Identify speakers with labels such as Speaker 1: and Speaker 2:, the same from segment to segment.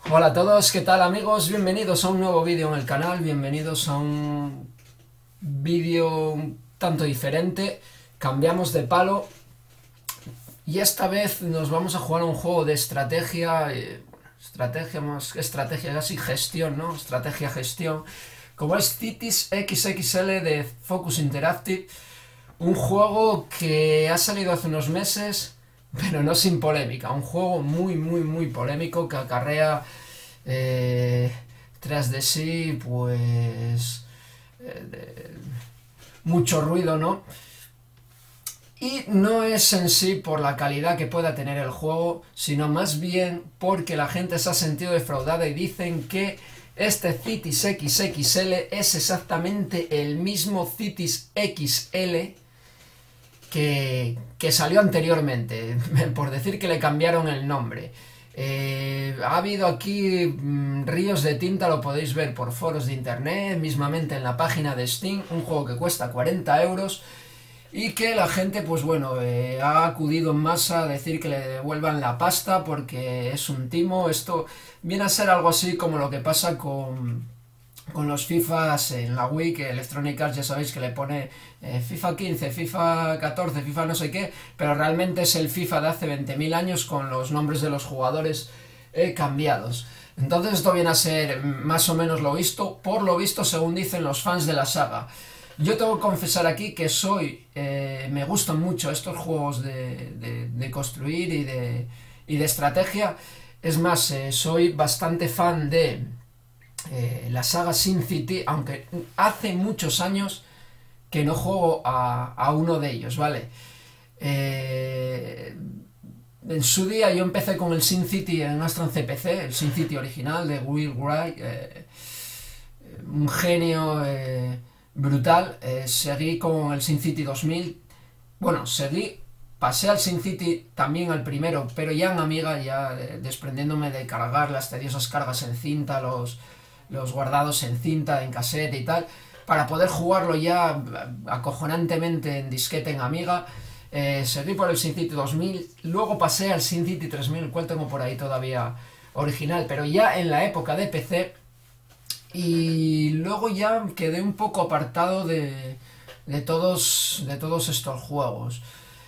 Speaker 1: Hola a todos, ¿qué tal amigos? Bienvenidos a un nuevo vídeo en el canal, bienvenidos a un vídeo un tanto diferente. Cambiamos de palo y esta vez nos vamos a jugar a un juego de estrategia, estrategia más que estrategia, casi gestión, ¿no? Estrategia-gestión, como es Cities XXL de Focus Interactive, un juego que ha salido hace unos meses, pero no sin polémica, un juego muy polémico que acarrea tras de sí pues mucho ruido, ¿no? Y no es en sí por la calidad que pueda tener el juego, sino más bien porque la gente se ha sentido defraudada y dicen que este Cities XXL es exactamente el mismo Cities XL que salió anteriormente, por decir que le cambiaron el nombre. Ha habido aquí ríos de tinta, lo podéis ver por foros de internet, mismamente en la página de Steam, un juego que cuesta 40 euros y que la gente, pues bueno, ha acudido en masa a decir que le devuelvan la pasta porque es un timo. Esto viene a ser algo así como lo que pasa con los FIFAs en la Wii, que Electronic Arts ya sabéis que le pone FIFA 15, FIFA 14, FIFA no sé qué, pero realmente es el FIFA de hace 20.000 años con los nombres de los jugadores cambiados. Entonces esto viene a ser más o menos lo visto, por lo visto según dicen los fans de la saga. Yo tengo que confesar aquí que me gustan mucho estos juegos de construir y de estrategia. Es más, soy bastante fan de la saga SimCity, aunque hace muchos años que no juego a uno de ellos, ¿vale? En su día yo empecé con el SimCity en Astron CPC, el SimCity original de Will Wright, un genio brutal. Seguí con el SimCity 2000, bueno, pasé al SimCity también al primero, pero ya en Amiga, ya desprendiéndome de cargar las tediosas cargas en cinta, los guardados en cinta, en cassette y tal, para poder jugarlo ya acojonantemente en disquete en Amiga. Seguí por el SimCity 2000, luego pasé al SimCity 3000, el cual tengo por ahí todavía original, pero ya en la época de PC, y luego ya quedé un poco apartado de todos estos juegos.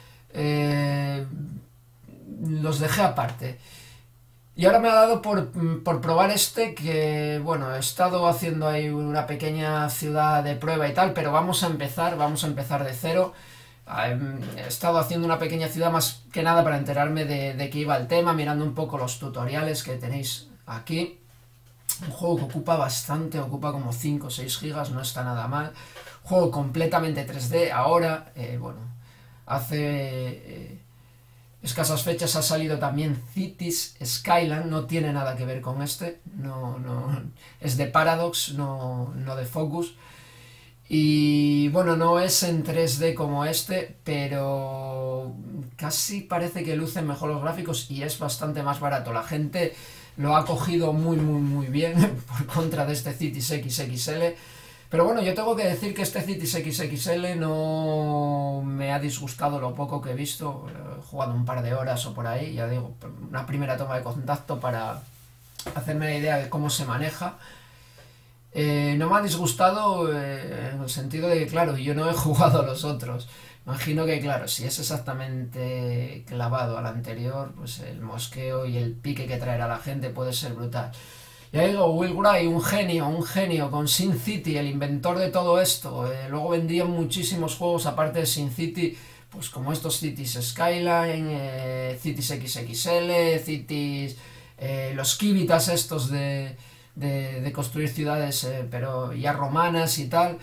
Speaker 1: Los dejé aparte. Y ahora me ha dado por probar este, que bueno, he estado haciendo ahí una pequeña ciudad de prueba y tal, pero vamos a empezar de cero. He estado haciendo una pequeña ciudad más que nada para enterarme de qué iba el tema, mirando un poco los tutoriales que tenéis aquí. Un juego que ocupa bastante, ocupa como 5 o 6 gigas, no está nada mal. Juego completamente 3D. Ahora, bueno, hace escasas fechas ha salido también Cities Skyline, no tiene nada que ver con este, no, es de Paradox, no de Focus. Y bueno, no es en 3D como este, pero casi parece que lucen mejor los gráficos y es bastante más barato. La gente lo ha cogido muy bien por contra de este Cities XXL. Pero bueno, yo tengo que decir que este Cities XXL no me ha disgustado lo poco que he visto. He jugado un par de horas o por ahí, ya digo, una primera toma de contacto para hacerme la idea de cómo se maneja. No me ha disgustado en el sentido de que, claro, yo no he jugado a los otros. Imagino que, claro, si es exactamente clavado al anterior, pues el mosqueo y el pique que traerá la gente puede ser brutal. Ya digo, Will Wright, un genio con SimCity, el inventor de todo esto. Luego vendrían muchísimos juegos aparte de SimCity, pues como estos Cities Skyline, Cities XXL, Cities, los Kivitas estos de construir ciudades, pero ya romanas y tal.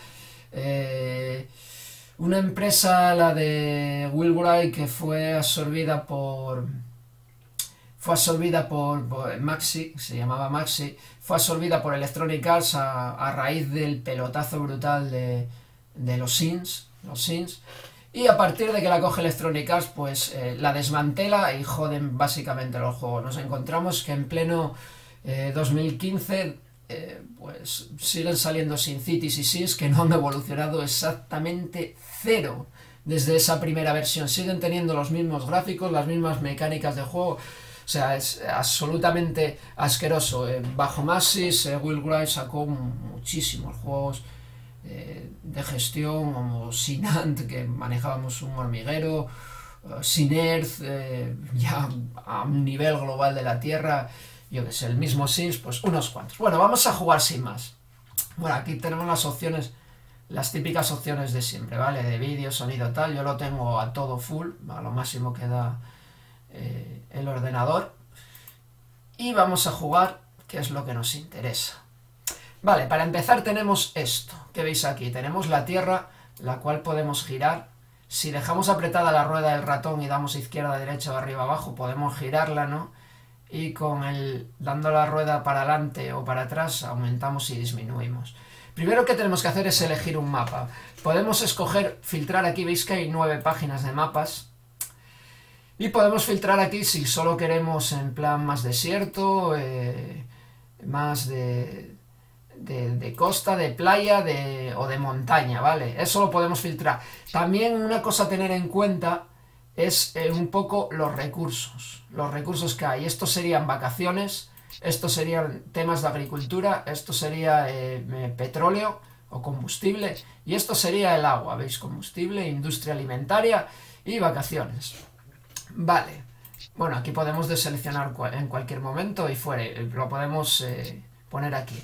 Speaker 1: Una empresa, la de Will Wright, que fue absorbida por Maxi, se llamaba Maxi, fue absorbida por Electronic Arts a raíz del pelotazo brutal de los Sims, y a partir de que la coge Electronic Arts, pues la desmantela y joden básicamente los juegos. Nos encontramos que en pleno 2015 pues siguen saliendo SimCities y Sims que no han evolucionado exactamente cero desde esa primera versión. Siguen teniendo los mismos gráficos, las mismas mecánicas de juego. sea, es absolutamente asqueroso. Bajo Maxis, Will Wright sacó muchísimos juegos de gestión, como Sinant, que manejábamos un hormiguero, sin Earth, ya a un nivel global de la Tierra, yo que sé, el mismo Sims, pues unos cuantos. Bueno, vamos a jugar sin más. Bueno, aquí tenemos las opciones, las típicas opciones de siempre, ¿vale? De vídeo, sonido, tal. Yo lo tengo a todo full, a lo máximo que da el ordenador. Y vamos a jugar, que es lo que nos interesa. Vale, para empezar tenemos esto, que veis aquí. Tenemos la Tierra, la cual podemos girar. Si dejamos apretada la rueda del ratón y damos izquierda, derecha o arriba, abajo, podemos girarla, ¿no? Y dando la rueda para adelante o para atrás, aumentamos y disminuimos. Primero que tenemos que hacer es elegir un mapa. Podemos escoger, filtrar aquí, veis que hay 9 páginas de mapas. Y podemos filtrar aquí si solo queremos en plan más desierto, más de costa, de playa o de montaña, ¿vale? Eso lo podemos filtrar. También una cosa a tener en cuenta es un poco los recursos que hay. Estos serían vacaciones, estos serían temas de agricultura, esto sería petróleo o combustible, y esto sería el agua, ¿veis? Combustible, industria alimentaria y vacaciones. Vale, bueno, aquí podemos deseleccionar en cualquier momento y fuera, lo podemos poner aquí.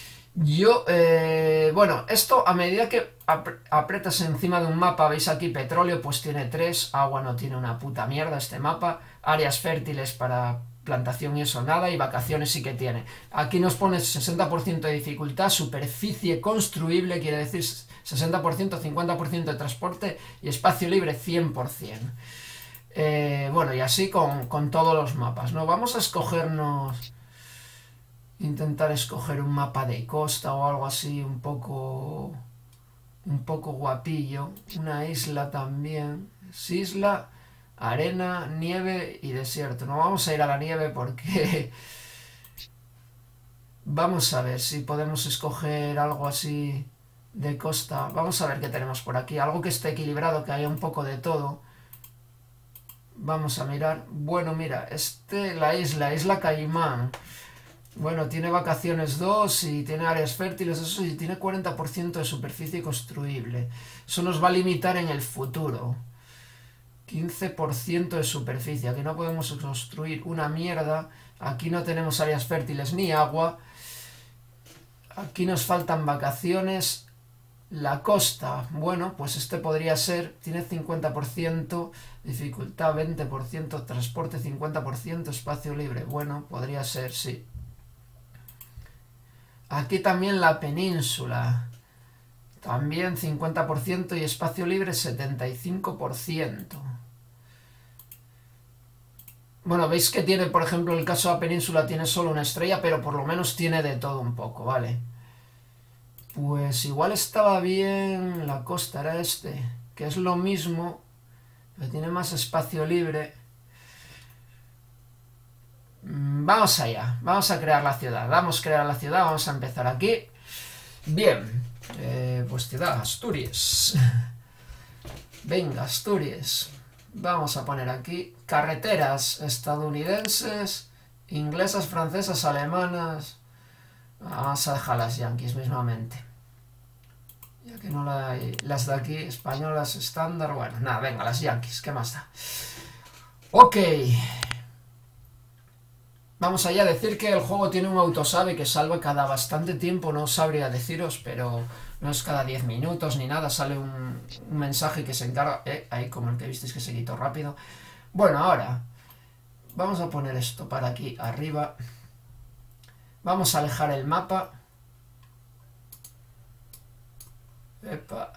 Speaker 1: Bueno, esto a medida que apretas encima de un mapa, veis aquí petróleo, pues tiene 3, agua no tiene una puta mierda este mapa, áreas fértiles para plantación y eso nada, y vacaciones sí que tiene. Aquí nos pone 60% de dificultad, superficie construible, quiere decir 60%, 50% de transporte y espacio libre 100%. Bueno, y así con todos los mapas, ¿no? Vamos a intentar escoger un mapa de costa o algo así un poco guapillo. Una isla también. Es isla, arena, nieve y desierto. No vamos a ir a la nieve porque vamos a ver si podemos escoger algo así de costa. Vamos a ver qué tenemos por aquí. Algo que esté equilibrado, que haya un poco de todo. Vamos a mirar. Bueno, mira, la isla Caimán. Bueno, tiene vacaciones 2 y tiene áreas fértiles, eso sí, tiene 40% de superficie construible. Eso nos va a limitar en el futuro. 15% de superficie. Aquí no podemos construir una mierda. Aquí no tenemos áreas fértiles ni agua. Aquí nos faltan vacaciones. La costa, bueno, pues podría ser, tiene 50%, dificultad 20%, transporte 50%, espacio libre. Bueno, podría ser, sí. Aquí también la península, también 50% y espacio libre 75%. Bueno, veis que tiene, por ejemplo, el caso de la península tiene solo una estrella, pero por lo menos tiene de todo un poco, ¿vale? Pues igual estaba bien la costa, era que es lo mismo, pero tiene más espacio libre. Vamos allá, vamos a crear la ciudad. Vamos a crear la ciudad, vamos a empezar aquí. Bien, pues ciudad, Asturias. Venga, Asturias. Vamos a poner aquí carreteras estadounidenses, inglesas, francesas, alemanas. Vamos a dejar las yanquis mismamente, ya que no las de aquí, españolas estándar. Bueno, nada, venga, las yanquis, ¿qué más da? Ok. Vamos allá a decir que el juego tiene un autosave que salva cada bastante tiempo, no sabría deciros, pero no es cada 10 minutos ni nada, sale un mensaje que se encarga, ahí como el que visteis que se quitó rápido. Bueno, ahora vamos a poner esto para aquí arriba, vamos a alejar el mapa. Epa.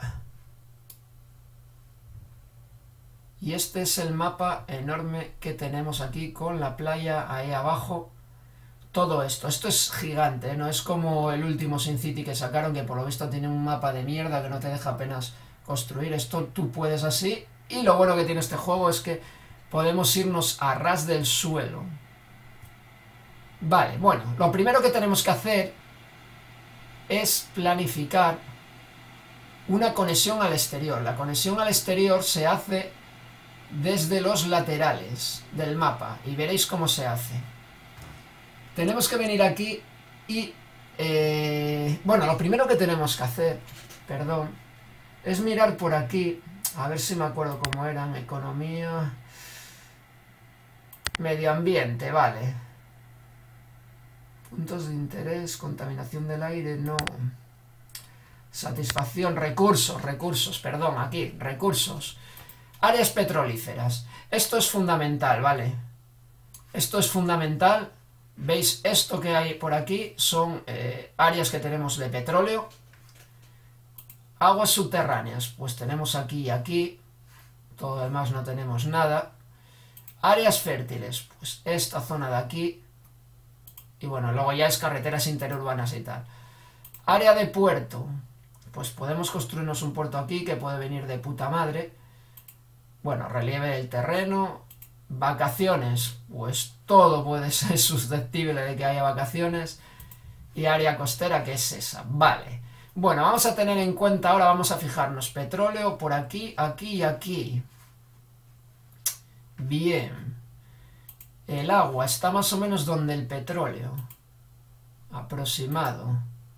Speaker 1: Y este es el mapa enorme que tenemos aquí con la playa ahí abajo. Todo esto es gigante, no es como el último SimCity que sacaron, que por lo visto tiene un mapa de mierda que no te deja apenas construir. Esto tú puedes así, y lo bueno que tiene este juego es que podemos irnos a ras del suelo. Vale, bueno, lo primero que tenemos que hacer es planificar una conexión al exterior. La conexión al exterior se hace desde los laterales del mapa y veréis cómo se hace. Tenemos que venir aquí y... bueno, lo primero que tenemos que hacer, perdón, es mirar por aquí, a ver si me acuerdo cómo eran, economía, medio ambiente, vale. Puntos de interés, contaminación del aire, no. Satisfacción, recursos, perdón, aquí, recursos. Áreas petrolíferas. Esto es fundamental, ¿vale? Esto es fundamental. ¿Veis? Esto que hay por aquí son áreas que tenemos de petróleo. Aguas subterráneas. Pues tenemos aquí y aquí. Todo lo demás no tenemos nada. Áreas fértiles. Pues esta zona de aquí. Y bueno, luego ya es carreteras interurbanas y tal. Área de puerto. Pues podemos construirnos un puerto aquí que puede venir de puta madre. Bueno, relieve del terreno. Vacaciones. Pues todo puede ser susceptible de que haya vacaciones. Y área costera, que es esa. Vale. Bueno, vamos a tener en cuenta ahora, vamos a fijarnos. Petróleo por aquí, aquí y aquí. Bien. El agua está más o menos donde el petróleo. Aproximado.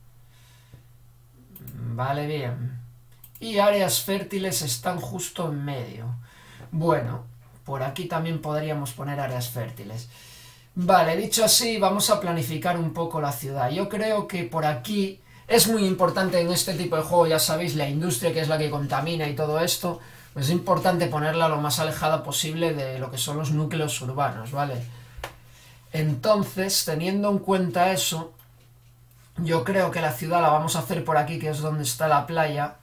Speaker 1: Vale, bien. Y áreas fértiles están justo en medio. Bueno, por aquí también podríamos poner áreas fértiles. Vale, dicho así, vamos a planificar un poco la ciudad. Yo creo que por aquí es muy importante en este tipo de juego, ya sabéis, la industria, que es la que contamina y todo esto. Pues es importante ponerla lo más alejada posible de lo que son los núcleos urbanos, ¿vale? Entonces, teniendo en cuenta eso, yo creo que la ciudad la vamos a hacer por aquí, que es donde está la playa.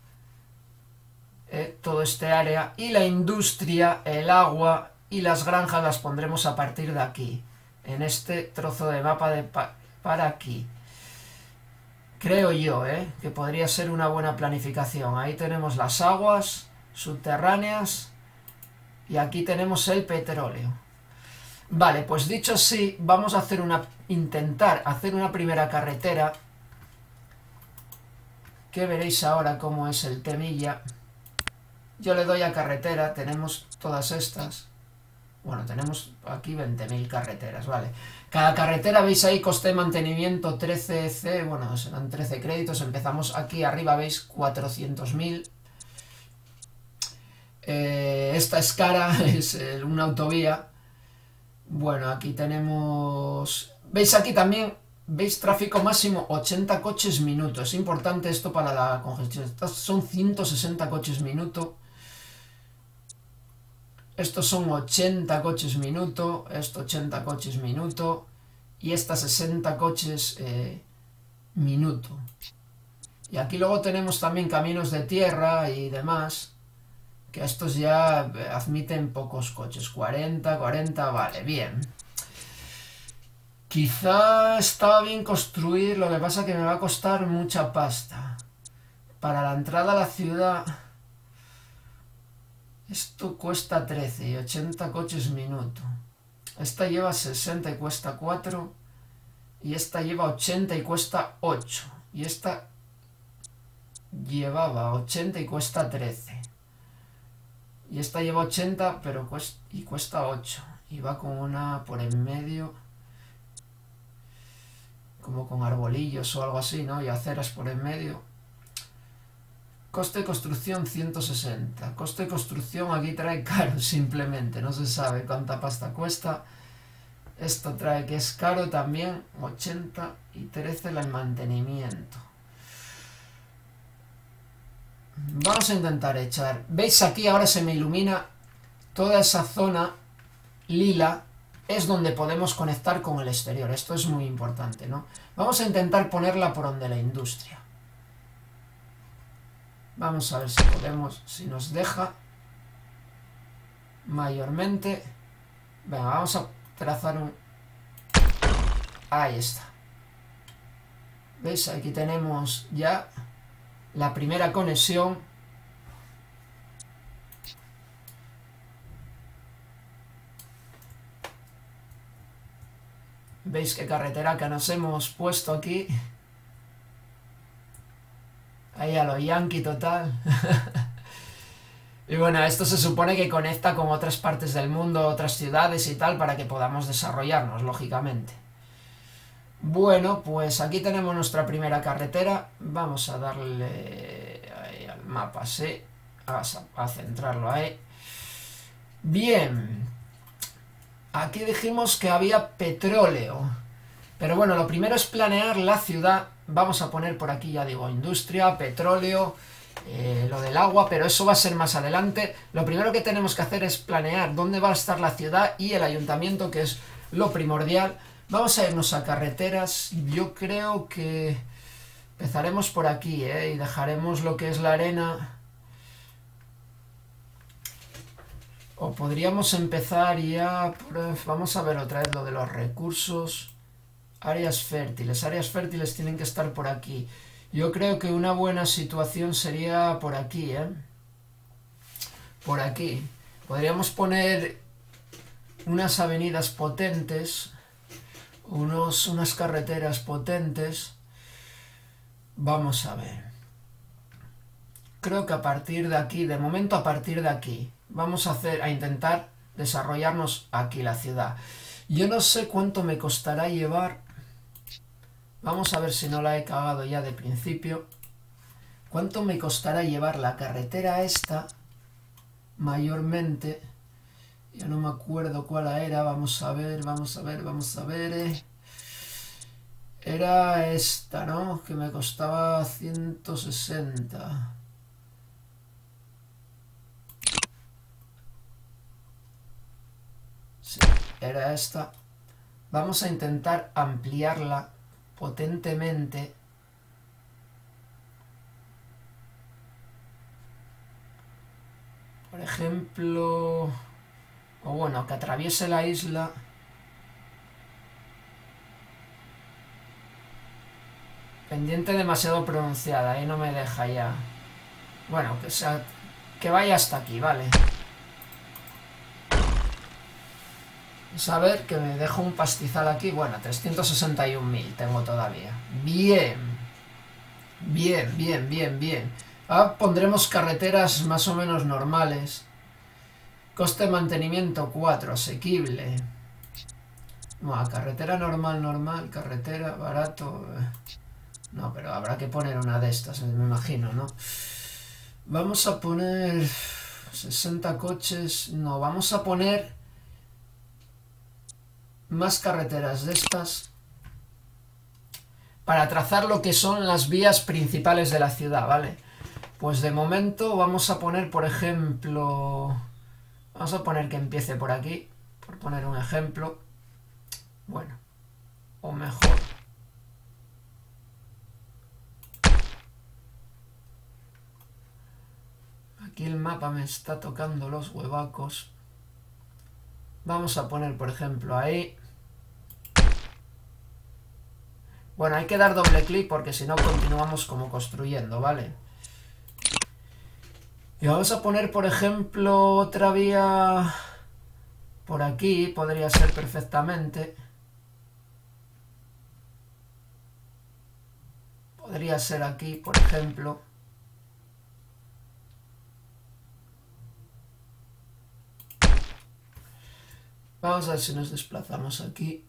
Speaker 1: Todo este área. Y la industria, el agua y las granjas las pondremos a partir de aquí. En este trozo de mapa de para aquí. Creo yo, que podría ser una buena planificación. Ahí tenemos las aguas subterráneas. Y aquí tenemos el petróleo. Vale, pues dicho así, vamos a hacer intentar hacer una primera carretera. Que veréis ahora cómo es el temilla. Yo le doy a carretera, tenemos todas estas. Bueno, tenemos aquí 20.000 carreteras, ¿vale? Cada carretera, veis ahí, coste de mantenimiento 13C, bueno, serán 13 créditos. Empezamos aquí arriba, veis, 400.000. Esta es cara, es una autovía. Bueno, aquí tenemos... ¿Veis aquí también? ¿Veis? Tráfico máximo 80 coches minuto. Es importante esto para la congestión. Estos son 160 coches minuto. Estos son 80 coches minuto. Esto 80 coches minuto. Y esta 60 coches minuto. Y aquí luego tenemos también caminos de tierra y demás. Que estos ya admiten pocos coches. 40, vale, bien. Quizá estaba bien construir, lo que pasa que me va a costar mucha pasta. Para la entrada a la ciudad... Esto cuesta 13 y 80 coches minuto. Esta lleva 60 y cuesta 4. Y esta lleva 80 y cuesta 8. Y esta llevaba 80 y cuesta 13. Y esta lleva 80 pero cuesta 8. Y va con una por en medio, como con arbolillos o algo así, ¿no? Y aceras por en medio. Coste de construcción 160. Coste de construcción aquí trae caro, simplemente. No se sabe cuánta pasta cuesta. Esto trae que es caro también. 80 y 13 el mantenimiento. Vamos a intentar echar. ¿Veis aquí? Ahora se me ilumina toda esa zona lila. Es donde podemos conectar con el exterior. Esto es muy importante, ¿no? Vamos a intentar ponerla por donde la industria. Vamos a ver si podemos, si nos deja mayormente. Venga, vamos a trazar un... Ahí está. ¿Veis? Aquí tenemos ya la primera conexión. ¿Veis qué carretera que nos hemos puesto aquí? Ahí a lo yankee total. Y bueno, esto se supone que conecta con otras partes del mundo, otras ciudades y tal, para que podamos desarrollarnos, lógicamente. Bueno, pues aquí tenemos nuestra primera carretera. Vamos a darle ahí al mapa, sí. Vamos a centrarlo ahí. Bien. Aquí dijimos que había petróleo. Pero bueno, lo primero es planear la ciudad. Vamos a poner por aquí, ya digo, industria, petróleo, lo del agua, pero eso va a ser más adelante. Lo primero que tenemos que hacer es planear dónde va a estar la ciudad y el ayuntamiento, que es lo primordial. Vamos a irnos a carreteras. Yo creo que empezaremos por aquí, y dejaremos lo que es la arena. O podríamos empezar ya por... Vamos a ver otra vez lo de los recursos. Áreas fértiles. Áreas fértiles tienen que estar por aquí. Yo creo que una buena situación sería por aquí, Por aquí. Podríamos poner unas avenidas potentes, unas carreteras potentes. Vamos a ver. Creo que a partir de aquí, de momento a partir de aquí, vamos a intentar desarrollarnos aquí la ciudad. Yo no sé cuánto me costará llevar. Vamos a ver si no la he cagado ya de principio. ¿Cuánto me costará llevar la carretera esta? Mayormente. Ya no me acuerdo cuál era. Vamos a ver. Era esta, ¿no? Que me costaba 160. Sí, era esta. Vamos a intentar ampliarla potentemente. Por ejemplo, o bueno, que atraviese la isla. Pendiente demasiado pronunciada, ahí no me deja ya. Bueno, que vaya hasta aquí, vale. Vamos a ver, que me dejo un pastizal aquí. Bueno, 361.000 tengo todavía. Bien. Bien. Ahora pondremos carreteras más o menos normales. Coste de mantenimiento 4, asequible. No, carretera normal, carretera barato. No, pero habrá que poner una de estas, me imagino, ¿no? Vamos a poner 60 coches. No, vamos a poner más carreteras de estas para trazar lo que son las vías principales de la ciudad, ¿vale? Pues de momento vamos a poner, por ejemplo... Vamos a poner que empiece por aquí, por poner un ejemplo. Bueno, o mejor... Aquí el mapa me está tocando los huevacos. Vamos a poner, por ejemplo, ahí. Bueno, hay que dar doble clic porque si no continuamos como construyendo, ¿vale? Y vamos a poner, por ejemplo, otra vía por aquí. Podría ser perfectamente. Podría ser aquí, por ejemplo. Vamos a ver si nos desplazamos aquí.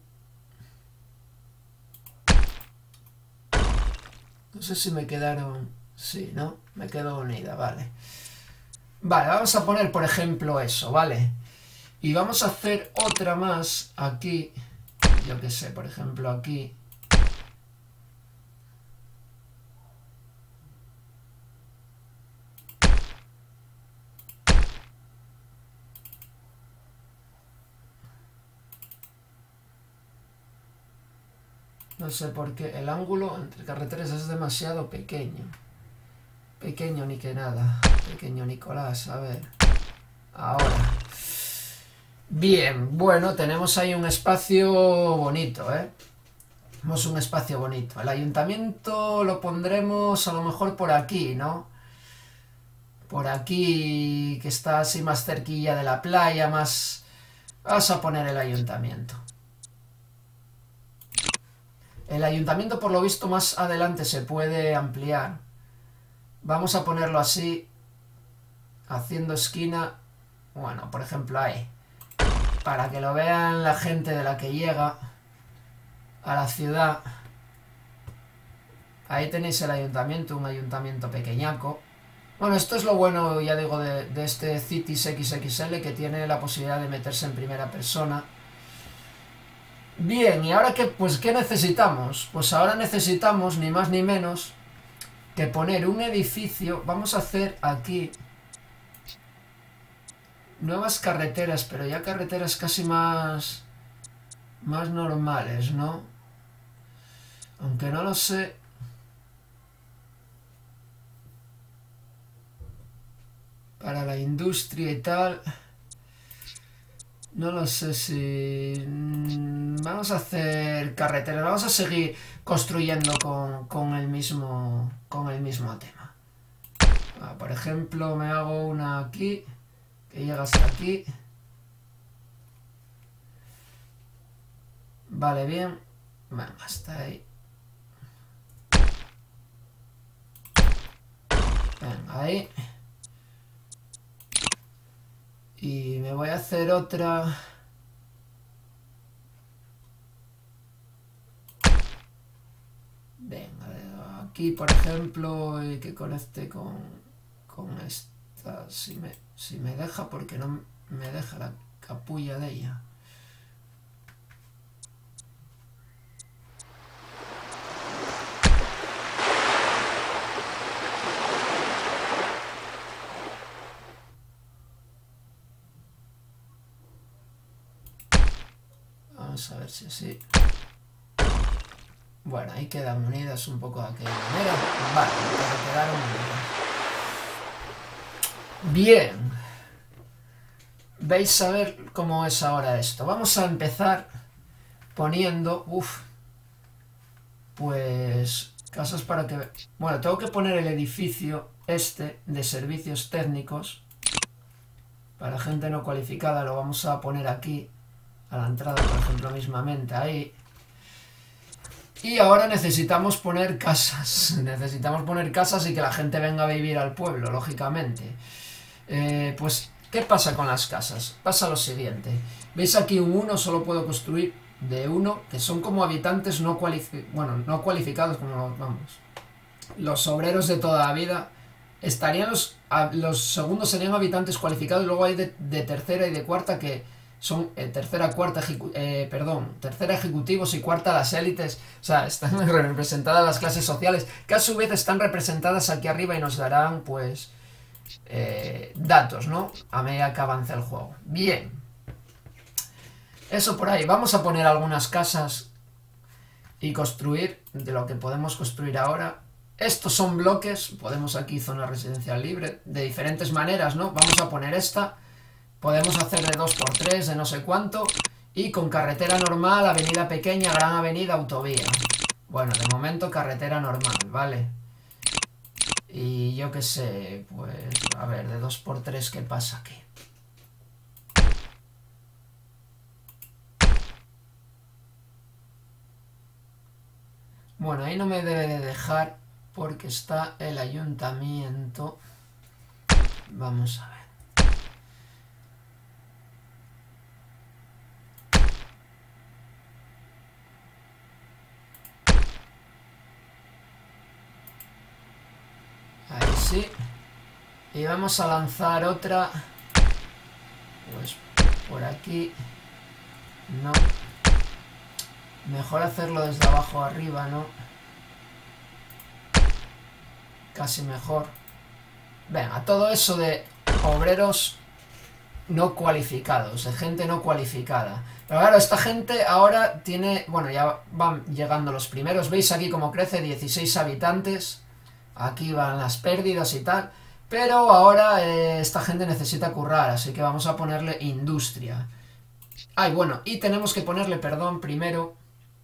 Speaker 1: No sé si me quedaron... Sí, ¿no? Me quedo unida, vale. Vale, vamos a poner, por ejemplo, eso, ¿vale? Y vamos a hacer otra más aquí. Yo qué sé, por ejemplo, aquí. No sé por qué el ángulo entre carreteras es demasiado pequeño. Pequeño ni que nada. Pequeño Nicolás, a ver. Ahora. Bien, bueno, tenemos ahí un espacio bonito, Tenemos un espacio bonito. El ayuntamiento lo pondremos a lo mejor por aquí, ¿no? Por aquí, que está así más cerquilla de la playa, más... Vamos a poner el ayuntamiento. El ayuntamiento, por lo visto, más adelante se puede ampliar. Vamos a ponerlo así. haciendo esquina, bueno, por ejemplo ahí, para que lo vean la gente de la que llega a la ciudad. Ahí tenéis el ayuntamiento, un ayuntamiento pequeñaco. Bueno, esto es lo bueno, ya digo, de este Cities XXL, que tiene la posibilidad de meterse en primera persona. Bien, ¿y ahora qué? Pues ¿qué necesitamos? Pues ahora necesitamos ni más ni menos que poner un edificio. Vamos a hacer aquí nuevas carreteras, pero ya carreteras casi más normales, ¿no? Aunque no lo sé. Para la industria y tal, no lo sé si... vamos a hacer carreteras, vamos a seguir construyendo con el mismo tema. Por ejemplo, me hago una aquí, que llega hasta aquí. Vale, bien. Venga, hasta ahí. Venga, ahí. Y me voy a hacer otra. Venga, aquí por ejemplo, y que conecte con esta. Si me deja, porque no me deja la capulla de ella. Vamos a ver si así. Bueno, ahí quedan unidas un poco de aquella manera. Vale, pero quedaron unidas. Bien. Veis a ver cómo es ahora esto. Vamos a empezar poniendo... pues... casas para que... Bueno, tengo que poner el edificio este de servicios técnicos. Para gente no cualificada lo vamos a poner aquí. A la entrada, por ejemplo, mismamente ahí. Y ahora necesitamos poner casas. Necesitamos poner casas y que la gente venga a vivir al pueblo, lógicamente. Pues, ¿qué pasa con las casas? Pasa lo siguiente. ¿Veis aquí un 1? Solo puedo construir de 1, que son como habitantes no cualificados, como vamos. Los obreros de toda la vida. Estarían los segundos serían habitantes cualificados, y luego hay de tercera y de cuarta que... son tercera ejecutivos y cuarta las élites. O sea, están representadas las clases sociales, que a su vez están representadas aquí arriba y nos darán, pues, datos, ¿no? A medida que avance el juego. Bien. Eso por ahí. Vamos a poner algunas casas y construir de lo que podemos construir ahora. Estos son bloques. Podemos aquí zona residencial libre. De diferentes maneras, ¿no? Vamos a poner esta. Podemos hacer de 2×3, de no sé cuánto. Y con carretera normal, avenida pequeña, gran avenida, autovía. Bueno, de momento carretera normal, ¿vale? Y yo qué sé, pues... a ver, de 2×3, ¿qué pasa aquí? Bueno, ahí no me debe de dejar porque está el ayuntamiento. Vamos a ver. Ahí sí. Y vamos a lanzar otra. Pues por aquí. No. Mejor hacerlo desde abajo arriba, ¿no? Casi mejor. Venga, todo eso de obreros no cualificados, de gente no cualificada. Pero claro, esta gente ahora tiene... bueno, ya van llegando los primeros. ¿Veis aquí cómo crece? 16 habitantes. Aquí van las pérdidas y tal. Pero ahora esta gente necesita currar, así que vamos a ponerle industria. Ay, bueno, y tenemos que ponerle, perdón, primero...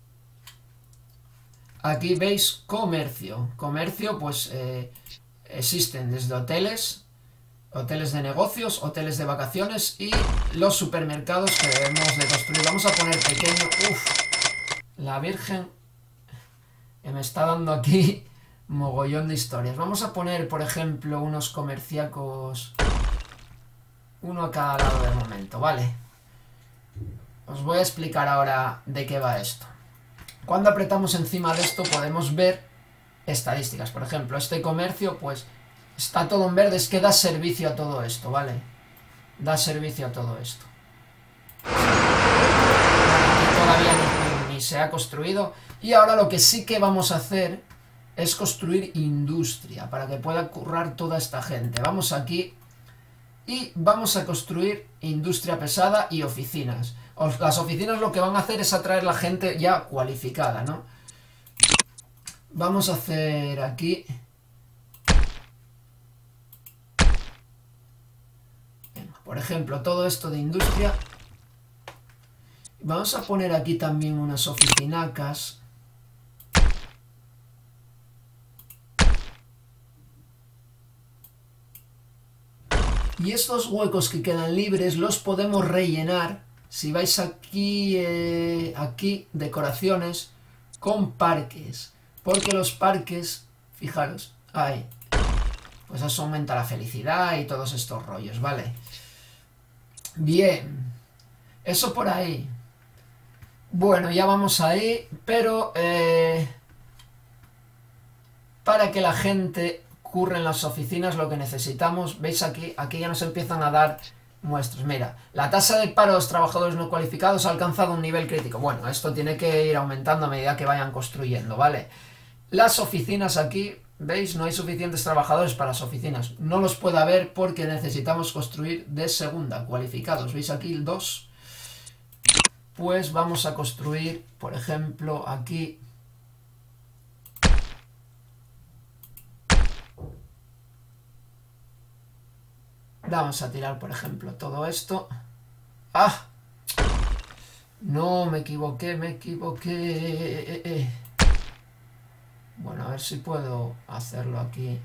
Speaker 1: aquí veis comercio. Comercio, pues existen desde hoteles, hoteles de negocios, hoteles de vacaciones y los supermercados que debemos de construir. Vamos a poner pequeño. La Virgen que me está dando aquí mogollón de historias. Vamos a poner, por ejemplo, unos comerciacos Uno a cada lado de momento, ¿vale? Os voy a explicar ahora de qué va esto. Cuando apretamos encima de esto podemos ver estadísticas. Por ejemplo, este comercio, pues, está todo en verde, es que da servicio a todo esto, ¿vale? Da servicio a todo esto. Todavía ni se ha construido. Y ahora lo que sí que vamos a hacer es construir industria para que pueda currar toda esta gente. Vamos aquí y vamos a construir industria pesada y oficinas. Las oficinas lo que van a hacer es atraer la gente ya cualificada, ¿no? Vamos a hacer aquí... Por ejemplo, todo esto de industria. Vamos a poner aquí también unas oficinacas. Y estos huecos que quedan libres los podemos rellenar. Si vais aquí, aquí, decoraciones, con parques. Porque los parques, fijaros, ahí, pues eso aumenta la felicidad y todos estos rollos, ¿vale? Bien, eso por ahí. Bueno, ya vamos ahí, pero para que la gente curre en las oficinas lo que necesitamos, veis aquí, aquí ya nos empiezan a dar muestras. Mira, la tasa de paro de los trabajadores no cualificados ha alcanzado un nivel crítico. Bueno, esto tiene que ir aumentando a medida que vayan construyendo, ¿vale? Las oficinas aquí, ¿veis? No hay suficientes trabajadores para las oficinas. No los puede haber porque necesitamos construir de segunda, cualificados. ¿Veis aquí el 2? Pues vamos a construir, por ejemplo, aquí... Vamos a tirar, por ejemplo, todo esto. ¡Ah! No, me equivoqué, me equivoqué. Bueno, a ver si puedo hacerlo aquí.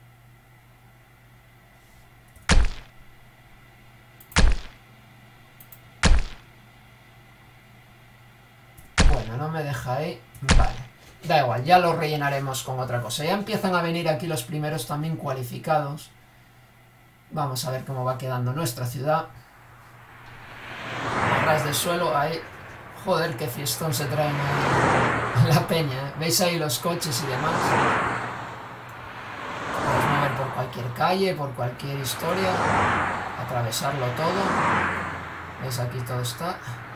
Speaker 1: Bueno, no me deja ahí. Vale. Da igual, ya lo rellenaremos con otra cosa. Ya empiezan a venir aquí los primeros también cualificados. Vamos a ver cómo va quedando nuestra ciudad. A ras de suelo, ahí. Joder, qué fiestón se traen en la peña, ¿eh? ¿Veis ahí los coches y demás? Podemos mover por cualquier calle, por cualquier historia. Atravesarlo todo. ¿Veis? Aquí todo está.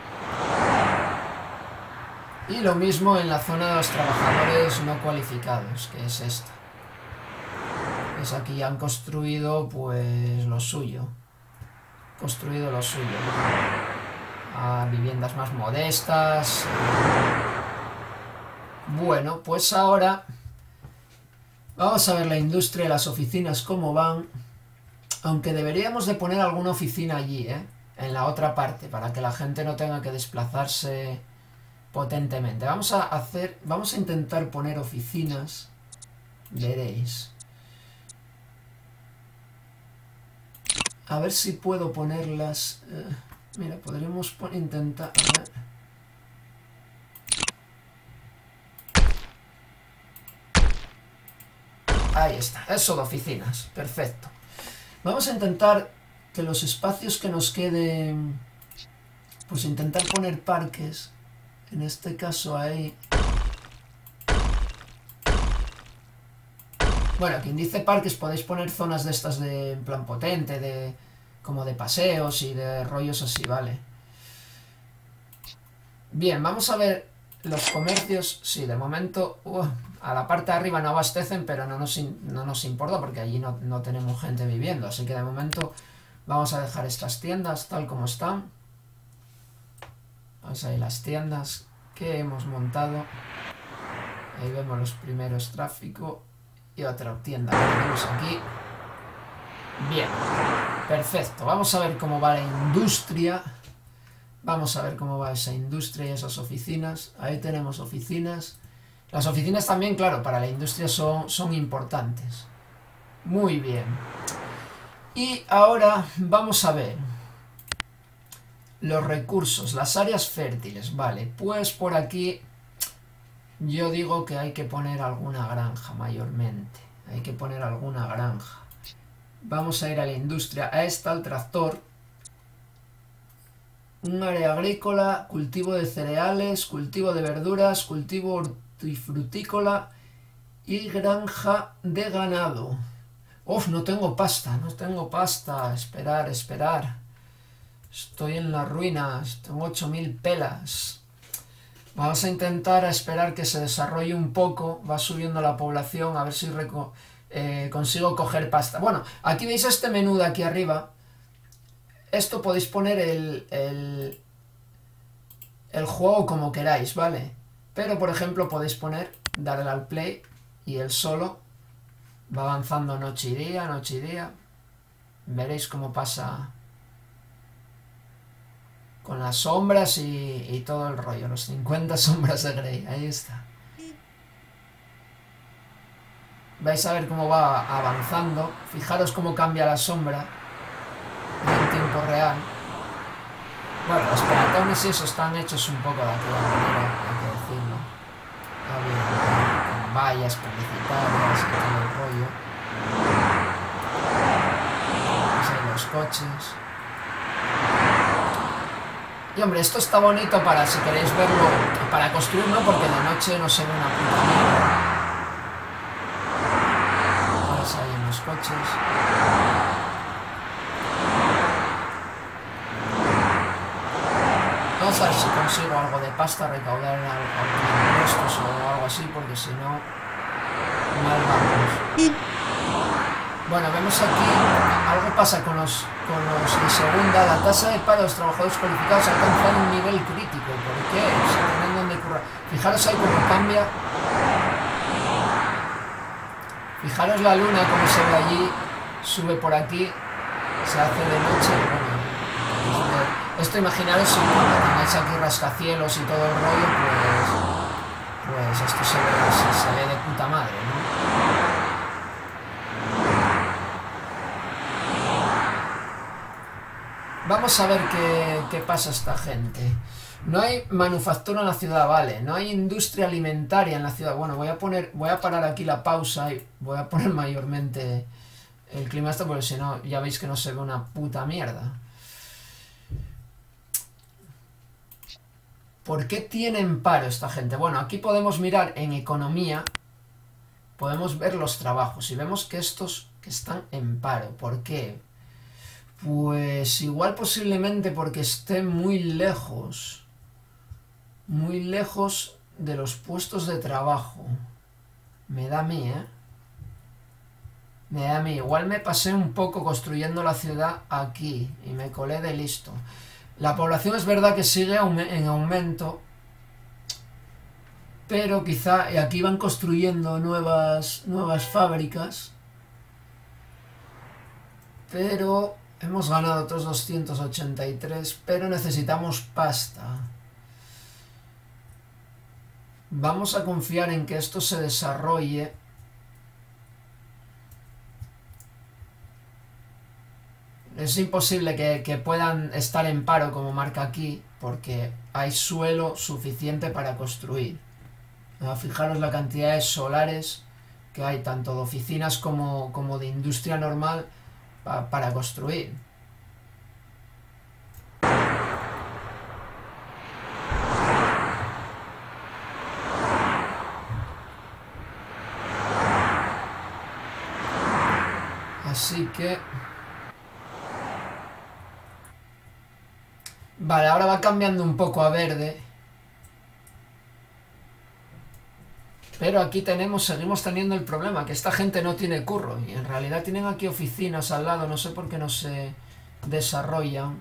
Speaker 1: Y lo mismo en la zona de los trabajadores no cualificados, que es esta. ¿Veis? Aquí ya han construido, pues, lo suyo. Construido lo suyo. A viviendas más modestas. Bueno, pues ahora vamos a ver la industria y las oficinas cómo van. Aunque deberíamos de poner alguna oficina allí, en la otra parte, para que la gente no tenga que desplazarse potentemente. Vamos a intentar poner oficinas. Veréis. A ver si puedo ponerlas... Mira, podríamos intentar... A ver. Ahí está, eso de oficinas, perfecto. Vamos a intentar que los espacios que nos queden... Pues intentar poner parques. En este caso ahí... Bueno, quien dice parques podéis poner zonas de estas de en plan potente, de... como de paseos y de rollos así, ¿vale? Bien, vamos a ver los comercios. Sí, de momento a la parte de arriba no abastecen, pero no nos importa porque allí no tenemos gente viviendo. Así que de momento vamos a dejar estas tiendas tal como están. Vamos a ver las tiendas que hemos montado. Ahí vemos los primeros tráficos y otra tienda que tenemos aquí. Bien, perfecto. Vamos a ver cómo va la industria. Vamos a ver cómo va esa industria y esas oficinas. Ahí tenemos oficinas. Las oficinas también, claro, para la industria son importantes. Muy bien. Y ahora vamos a ver los recursos, las áreas fértiles. Vale, pues por aquí yo digo que hay que poner alguna granja mayormente. Hay que poner alguna granja. Vamos a ir a la industria. Ahí está el tractor. Un área agrícola, cultivo de cereales, cultivo de verduras, cultivo hortifrutícola y granja de ganado. Uf, no tengo pasta, no tengo pasta. Esperar, esperar. Estoy en las ruinas, tengo 8000 pelas. Vamos a intentar esperar que se desarrolle un poco. Va subiendo la población, a ver si consigo coger pasta. Bueno, aquí veis este menú de aquí arriba. Esto podéis poner el juego como queráis, ¿vale? Pero, por ejemplo, podéis poner, darle al play y él solo va avanzando noche y día, noche y día. Veréis cómo pasa con las sombras y todo el rollo. Los 50 sombras de Grey, ahí está. Vais a ver cómo va avanzando. Fijaros cómo cambia la sombra en tiempo real. Bueno, los peatones y eso están hechos un poco de aquella manera, hay que decirlo. Con vallas publicitarias y todo el rollo. Los coches. Y hombre, esto está bonito para, si queréis verlo, para construir, ¿no? Porque de noche no se ve una puta mierda. Ahora ahí en los coches. Vamos a ver si consigo algo de pasta, recaudar impuestos o algo así, porque si no, mal vamos. Bueno, vemos aquí, algo pasa con los de segunda. La tasa de paro de los trabajadores cualificados ha alcanzado un nivel crítico. ¿Por qué? Se tienen donde currar. Fijaros ahí cómo cambia. Fijaros la luna, como se ve allí, sube por aquí, se hace de noche. Bueno, esto imaginaros si cuando tenéis aquí rascacielos y todo el rollo, pues esto se ve de puta madre, ¿no? Vamos a ver qué pasa esta gente. No hay manufactura en la ciudad, vale. No hay industria alimentaria en la ciudad. Bueno, voy a parar aquí la pausa y voy a poner mayormente el clima este, porque si no, ya veis que no se ve una puta mierda. ¿Por qué tienen paro esta gente? Bueno, aquí podemos mirar en economía, podemos ver los trabajos y vemos que estos que están en paro. ¿Por qué? Pues igual posiblemente porque estén muy lejos de los puestos de trabajo. Me da a mí, ¿eh? Me da a mí. Igual me pasé un poco construyendo la ciudad aquí y me colé de listo. La población es verdad que sigue en aumento, pero quizá aquí van construyendo nuevas fábricas, pero hemos ganado otros 283, pero necesitamos pasta. Vamos a confiar en que esto se desarrolle. Es imposible que puedan estar en paro como marca aquí, porque hay suelo suficiente para construir. Fijaros la cantidad de solares que hay, tanto de oficinas como de industria normal, para construir. Así que... Vale, ahora va cambiando un poco a verde. Pero aquí seguimos teniendo el problema, que esta gente no tiene curro. Y en realidad tienen aquí oficinas al lado, no sé por qué no se desarrollan.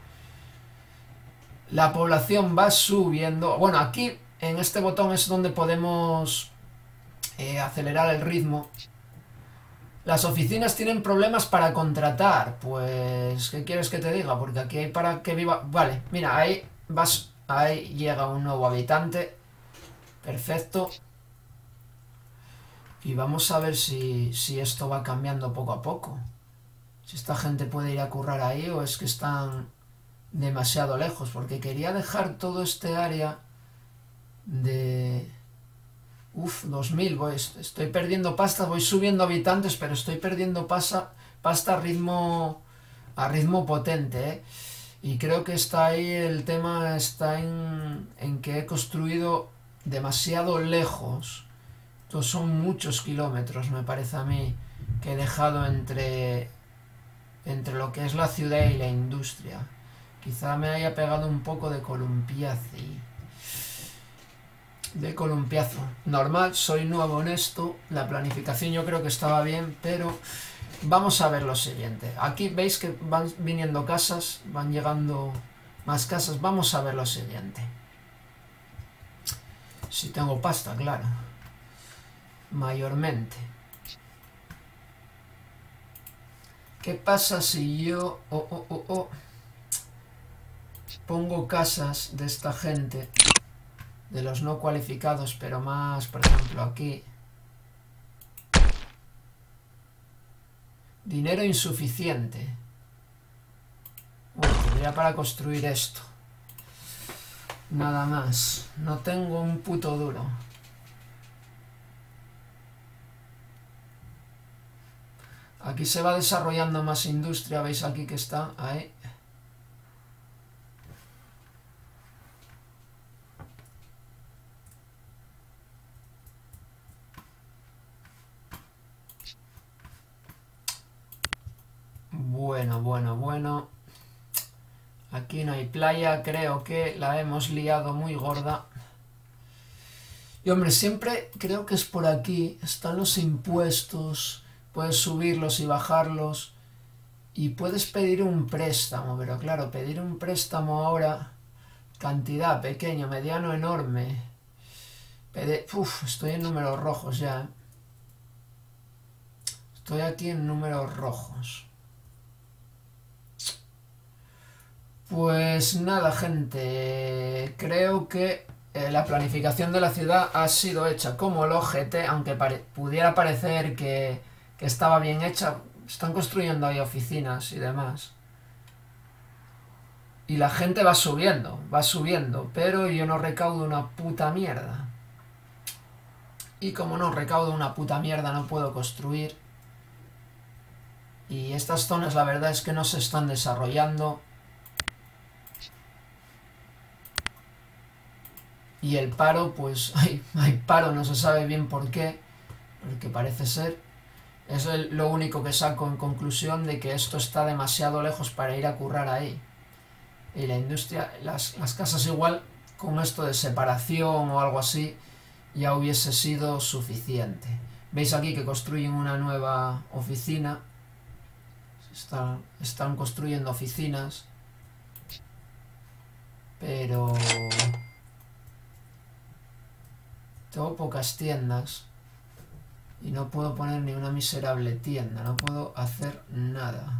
Speaker 1: La población va subiendo. Bueno, aquí en este botón es donde podemos acelerar el ritmo. Las oficinas tienen problemas para contratar. Pues, ¿qué quieres que te diga? Porque aquí hay para que viva... Vale, mira, ahí llega un nuevo habitante. Perfecto. Y vamos a ver si esto va cambiando poco a poco. Si esta gente puede ir a currar ahí o es que están demasiado lejos. Porque quería dejar todo este área de... 2000. Estoy perdiendo pasta, voy subiendo habitantes, pero estoy perdiendo pasta pasta a ritmo potente, ¿eh? Y creo que está ahí, el tema está en que he construido demasiado lejos. Estos son muchos kilómetros, me parece a mí, que he dejado entre lo que es la ciudad y la industria. Quizá me haya pegado un poco de columpiazi. De columpiazo. Normal, soy nuevo en esto. La planificación yo creo que estaba bien, pero vamos a ver lo siguiente. Aquí veis que van viniendo casas, van llegando más casas. Vamos a ver lo siguiente. Si tengo pasta, claro. Mayormente. ¿Qué pasa si yo pongo casas de esta gente, de los no cualificados, pero más, por ejemplo, aquí? Dinero insuficiente. Tendría para construir esto. Nada más. No tengo un puto duro. Aquí se va desarrollando más industria. ¿Veis aquí que está? Ahí. Bueno. Aquí no hay playa, creo que la hemos liado muy gorda. Y hombre, siempre creo que es por aquí. Están los impuestos, puedes subirlos y bajarlos. Y puedes pedir un préstamo, pero claro, pedir un préstamo ahora, cantidad, pequeño, mediano, enorme. Estoy en números rojos ya. Estoy aquí en números rojos. Pues nada, gente, creo que la planificación de la ciudad ha sido hecha como el ojete, aunque pudiera parecer que estaba bien hecha. Están construyendo ahí oficinas y demás. Y la gente va subiendo, pero yo no recaudo una puta mierda. Y como no recaudo una puta mierda, no puedo construir. Y estas zonas la verdad es que no se están desarrollando. Y el paro, pues hay paro, no se sabe bien por qué, porque parece ser. Es lo único que saco en conclusión, de que esto está demasiado lejos para ir a currar ahí. Y la industria, las casas igual, con esto de separación o algo así, ya hubiese sido suficiente. Veis aquí que construyen una nueva oficina. Están construyendo oficinas. Pero tengo pocas tiendas y no puedo poner ni una miserable tienda, no puedo hacer nada.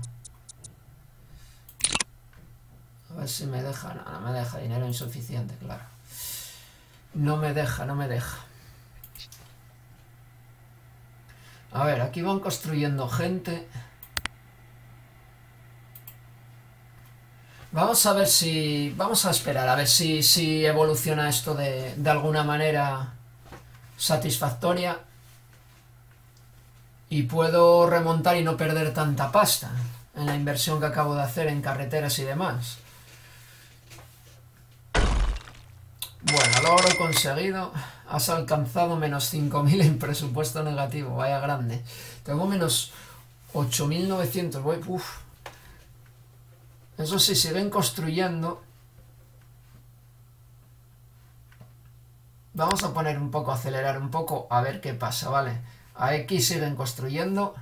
Speaker 1: A ver si me deja. No me deja, dinero insuficiente, claro. No me deja. A ver, aquí van construyendo gente. Vamos a ver si... Vamos a esperar a ver si evoluciona esto de alguna manera satisfactoria y puedo remontar y no perder tanta pasta en la inversión que acabo de hacer en carreteras y demás. Bueno, logro conseguido. Has alcanzado menos 5.000 en presupuesto negativo. Vaya grande. Tengo menos 8.900. Voy... Eso sí, siguen construyendo. Vamos a poner un poco, acelerar un poco, a ver qué pasa, ¿vale? Aquí siguen construyendo.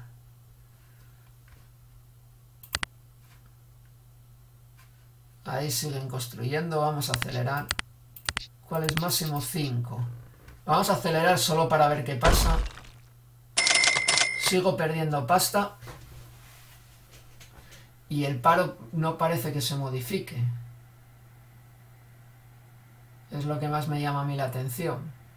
Speaker 1: Ahí siguen construyendo, vamos a acelerar. ¿Cuál es máximo? 5. Vamos a acelerar solo para ver qué pasa. Sigo perdiendo pasta. Y el paro no parece que se modifique. Es lo que más me llama a mí la atención.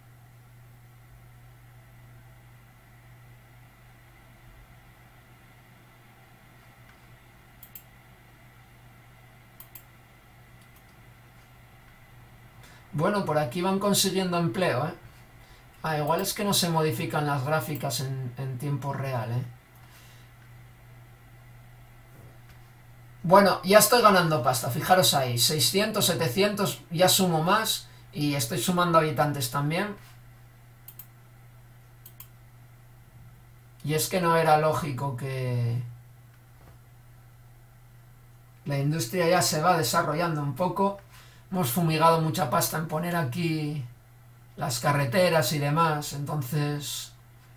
Speaker 1: Bueno, por aquí van consiguiendo empleo, ¿eh? Igual es que no se modifican las gráficas en tiempo real, ¿eh? Bueno, ya estoy ganando pasta, fijaros ahí, 600, 700, ya sumo más y estoy sumando habitantes también. Y es que no era lógico que la industria ya se va desarrollando un poco. Hemos fumigado mucha pasta en poner aquí las carreteras y demás, entonces...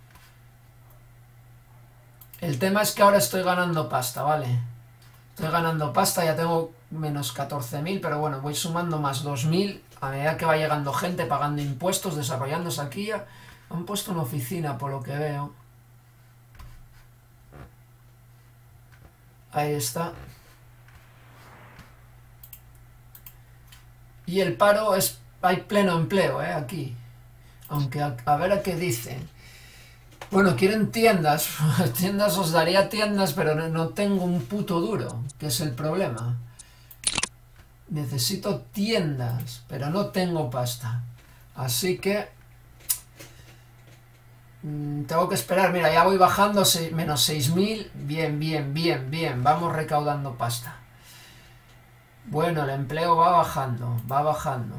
Speaker 1: El tema es que ahora estoy ganando pasta, ¿vale? Estoy ganando pasta, ya tengo menos 14.000, pero bueno, voy sumando más 2.000 a medida que va llegando gente pagando impuestos, desarrollándose aquí ya. Han puesto una oficina, por lo que veo. Ahí está. Y el paro es... Hay pleno empleo, aquí. Aunque a ver a qué dicen. Bueno, quieren tiendas. Tiendas, os daría tiendas, pero no tengo un puto duro, que es el problema. Necesito tiendas, pero no tengo pasta. Así que... tengo que esperar. Mira, ya voy bajando, menos 6.000. Bien, bien, bien, bien. Vamos recaudando pasta. Bueno, el empleo va bajando, va bajando.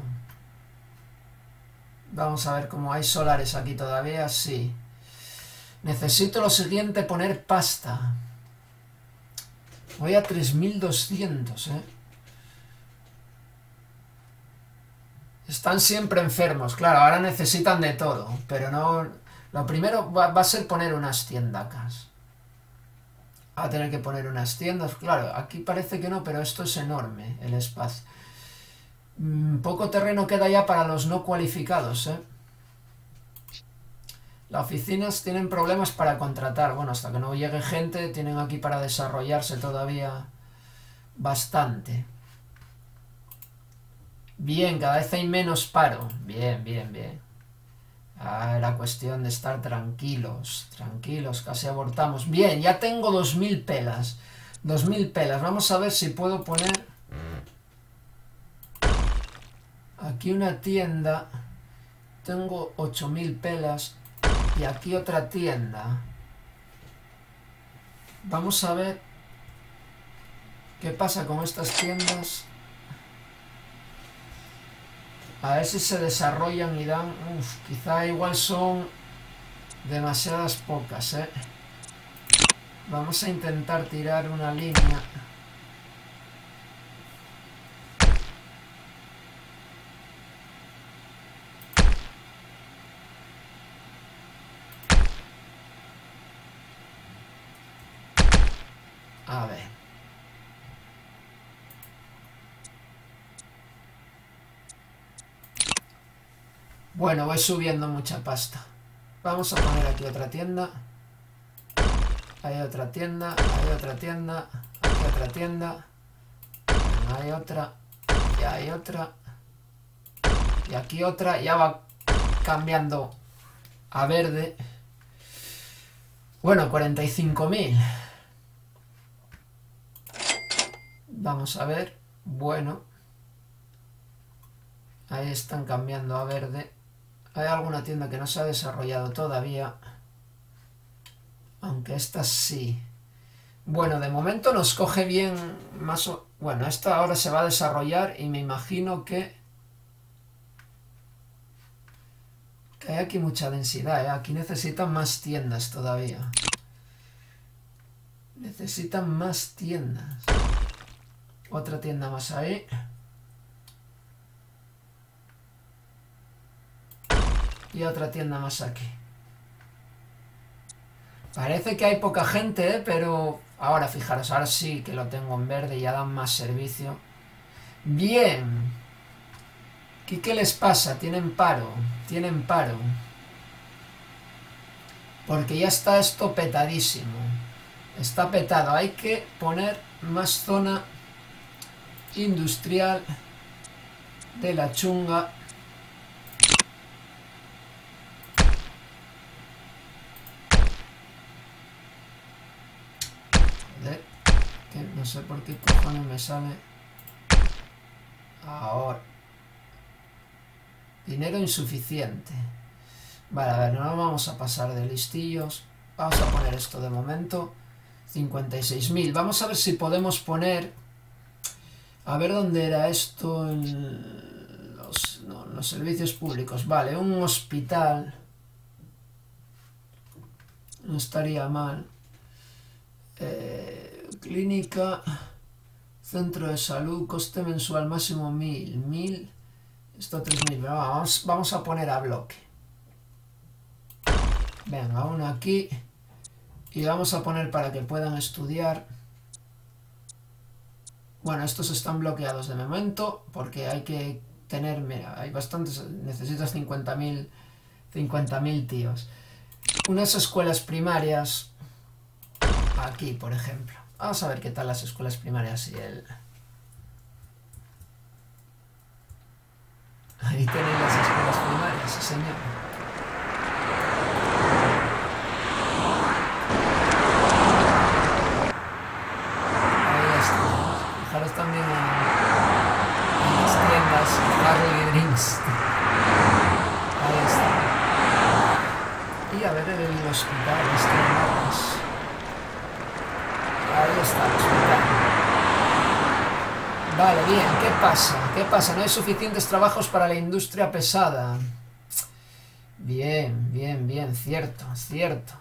Speaker 1: Vamos a ver cómo hay solares aquí todavía. Sí. Necesito lo siguiente, poner pasta. Voy a 3.200, Están siempre enfermos, claro, ahora necesitan de todo, pero no... Lo primero va a ser poner unas tiendacas. Va a tener que poner unas tiendas, claro, aquí parece que no, pero esto es enorme, el espacio. Poco terreno queda ya para los no cualificados, Las oficinas tienen problemas para contratar. Bueno, hasta que no llegue gente, tienen aquí para desarrollarse todavía bastante. Bien, cada vez hay menos paro. Bien, bien, bien. Era cuestión de estar tranquilos. Tranquilos, casi abortamos. Bien, ya tengo 2.000 pelas. 2.000 pelas. Vamos a ver si puedo poner... Aquí una tienda. Tengo 8.000 pelas. Y aquí otra tienda. Vamos a ver qué pasa con estas tiendas. A ver si se desarrollan y dan... quizá igual son demasiadas pocas, Vamos a intentar tirar una línea. A ver. Bueno, voy subiendo mucha pasta. Vamos a poner aquí otra tienda. Hay otra tienda, hay otra tienda, hay otra tienda. Hay otra, y hay otra. Y aquí otra, ya va cambiando a verde. Bueno, 45.000. Vamos a ver. Bueno. Ahí están cambiando a verde. Hay alguna tienda que no se ha desarrollado todavía. Aunque esta sí. Bueno, de momento nos coge bien más o... Bueno, esta ahora se va a desarrollar y me imagino que hay aquí mucha densidad, Aquí necesitan más tiendas todavía. Necesitan más tiendas. Otra tienda más ahí. Y otra tienda más aquí. Parece que hay poca gente, pero... Ahora, fijaros, ahora sí que lo tengo en verde y ya dan más servicio. Bien. ¿Qué les pasa? Tienen paro. Tienen paro. Porque ya está esto petadísimo. Está petado. Hay que poner más zona industrial de la chunga. Joder, que no sé por qué cojones me sale ahora. Dinero insuficiente. Vale, a ver, no nos vamos a pasar de listillos. Vamos a poner esto de momento. 56.000. Vamos a ver si podemos poner A ver dónde era esto en los, no, en los servicios públicos. Vale, un hospital. No estaría mal. Clínica, centro de salud, coste mensual máximo 1000. Esto 3000. Vamos a poner a bloque. Venga, uno aquí. Y vamos a poner para que puedan estudiar. Bueno, estos están bloqueados de momento porque hay que tener, mira, hay bastantes, necesitas 50.000 tíos. Unas escuelas primarias, aquí por ejemplo. Vamos a ver qué tal las escuelas primarias y el... Ahí tenéis las escuelas primarias, sí señor. Fijaros también en las tiendas Harley Drinks. Ahí está. Y a ver el hospital. Ahí está el hospital. Vale, bien. ¿Qué pasa? ¿Qué pasa? No hay suficientes trabajos para la industria pesada. Bien, bien, bien. Cierto, cierto.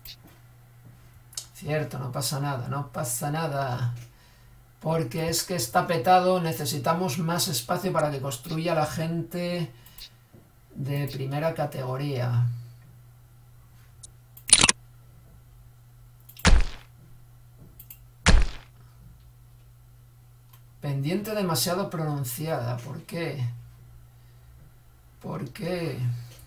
Speaker 1: Cierto, no pasa nada, no pasa nada. Porque es que está petado, necesitamos más espacio para que construya la gente de primera categoría. Pendiente demasiado pronunciada, ¿por qué? ¿Por qué?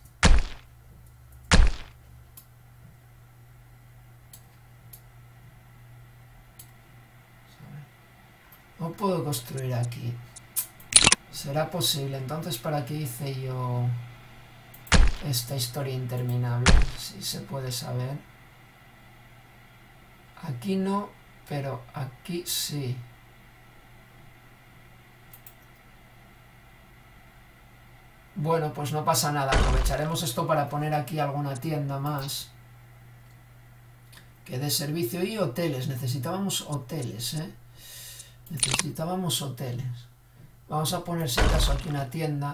Speaker 1: No puedo construir aquí. ¿Será posible? Entonces, ¿para qué hice yo esta historia interminable? Si se puede saber. Aquí no, pero aquí sí. Bueno, pues no pasa nada. Aprovecharemos esto para poner aquí alguna tienda más que dé servicio. Y hoteles. Necesitábamos hoteles, ¿eh? Necesitábamos hoteles. Vamos a poner si acaso aquí una tienda.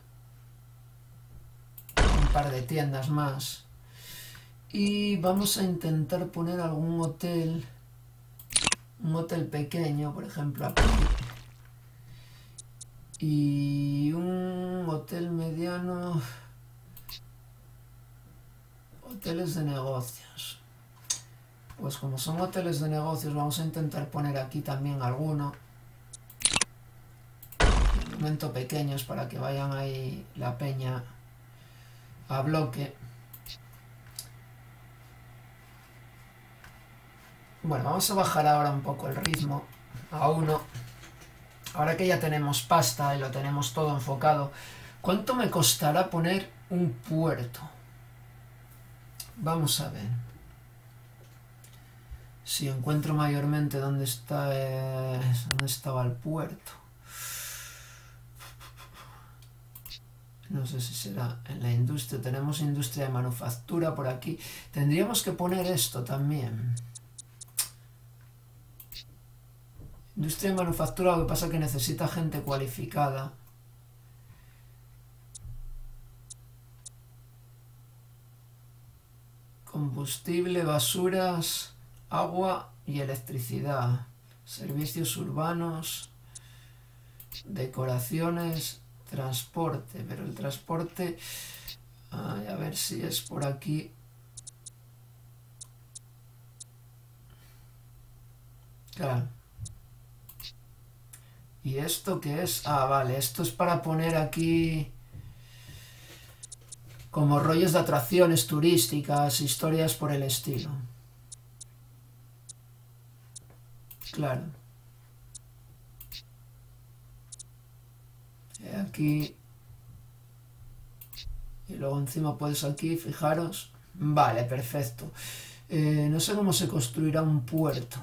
Speaker 1: Un par de tiendas más. Y vamos a intentar poner algún hotel. Un hotel pequeño, por ejemplo, aquí. Y un hotel mediano. Hoteles de negocios. Pues como son hoteles de negocios, vamos a intentar poner aquí también alguno. De momento pequeños para que vayan ahí la peña a bloque. Bueno, vamos a bajar ahora un poco el ritmo a 1. Ahora que ya tenemos pasta y lo tenemos todo enfocado, ¿cuánto me costará poner un puerto? Vamos a ver. Si encuentro mayormente dónde estaba el puerto. No sé si será en la industria. Tenemos industria de manufactura por aquí. Tendríamos que poner esto también. Industria de manufactura, lo que pasa es que necesita gente cualificada. Combustible, basuras, agua y electricidad. Servicios urbanos, decoraciones, transporte. Pero el transporte, a ver si es por aquí. Claro. ¿Y esto qué es? Ah, vale, esto es para poner aquí como rollos de atracciones turísticas, historias por el estilo. Claro. Aquí. Y luego encima puedes aquí, fijaros. Vale, perfecto. No sé cómo se construirá un puerto.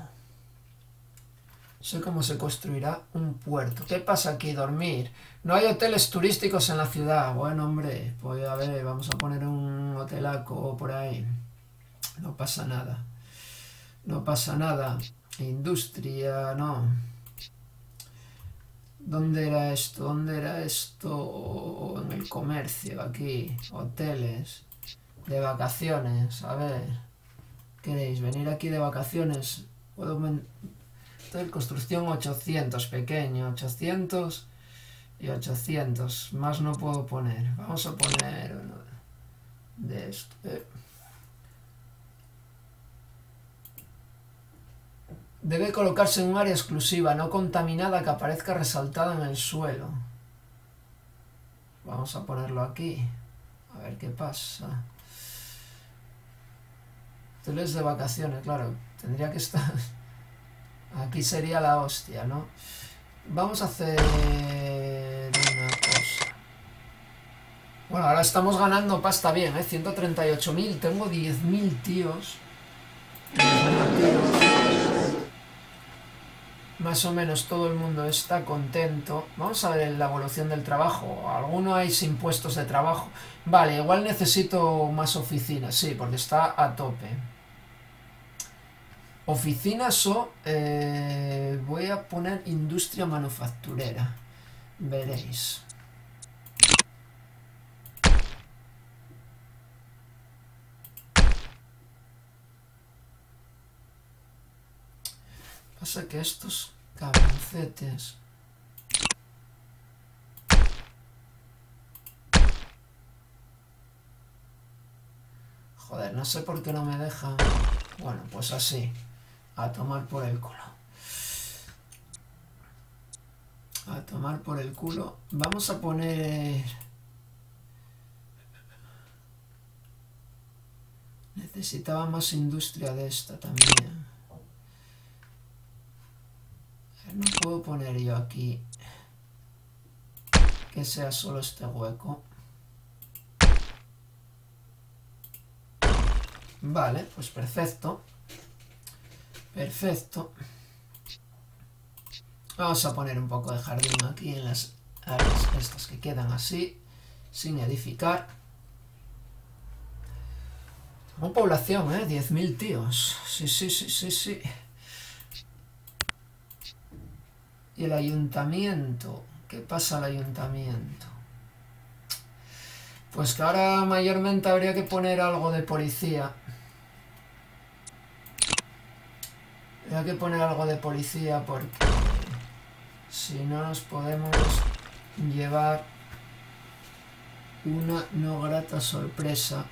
Speaker 1: Sé cómo se construirá un puerto. ¿Qué pasa aquí? Dormir. No hay hoteles turísticos en la ciudad. Bueno, hombre, pues a ver, vamos a poner un hotelaco por ahí. No pasa nada. No pasa nada. Industria, no. ¿Dónde era esto? ¿Dónde era esto? En el comercio, aquí. Hoteles. De vacaciones. A ver. ¿Queréis venir aquí de vacaciones? Puedo meter construcción 800, pequeño. 800 y 800. Más no puedo poner. Vamos a poner uno de esto. Debe colocarse en un área exclusiva, no contaminada, que aparezca resaltada en el suelo. Vamos a ponerlo aquí. A ver qué pasa. Hoteles de vacaciones, claro. Tendría que estar... Aquí sería la hostia, ¿no? Vamos a hacer una cosa. Bueno, ahora estamos ganando pasta bien, ¿eh? 138.000. Tengo 10.000 tíos. 10.000 tíos. Más o menos todo el mundo está contento. Vamos a ver la evolución del trabajo. Alguno hay sin puestos de trabajo. Vale, igual necesito más oficinas. Sí, porque está a tope. Oficinas o... voy a poner industria manufacturera. Veréis. Pasa que estos cabroncetes... Joder, no sé por qué no me dejan... Bueno, pues así. A tomar por el culo. A tomar por el culo. Vamos a poner... Necesitaba más industria de esta también. No puedo poner yo aquí que sea solo este hueco. Vale, pues perfecto. Perfecto. Vamos a poner un poco de jardín aquí en las áreas estas que quedan así, sin edificar. Tengo población, 10.000 tíos. Sí, sí, sí, sí, sí. ¿Y el ayuntamiento? ¿Qué pasa al ayuntamiento? Pues que ahora mayormente habría que poner algo de policía. Habría que poner algo de policía porque si no nos podemos llevar una no grata sorpresa.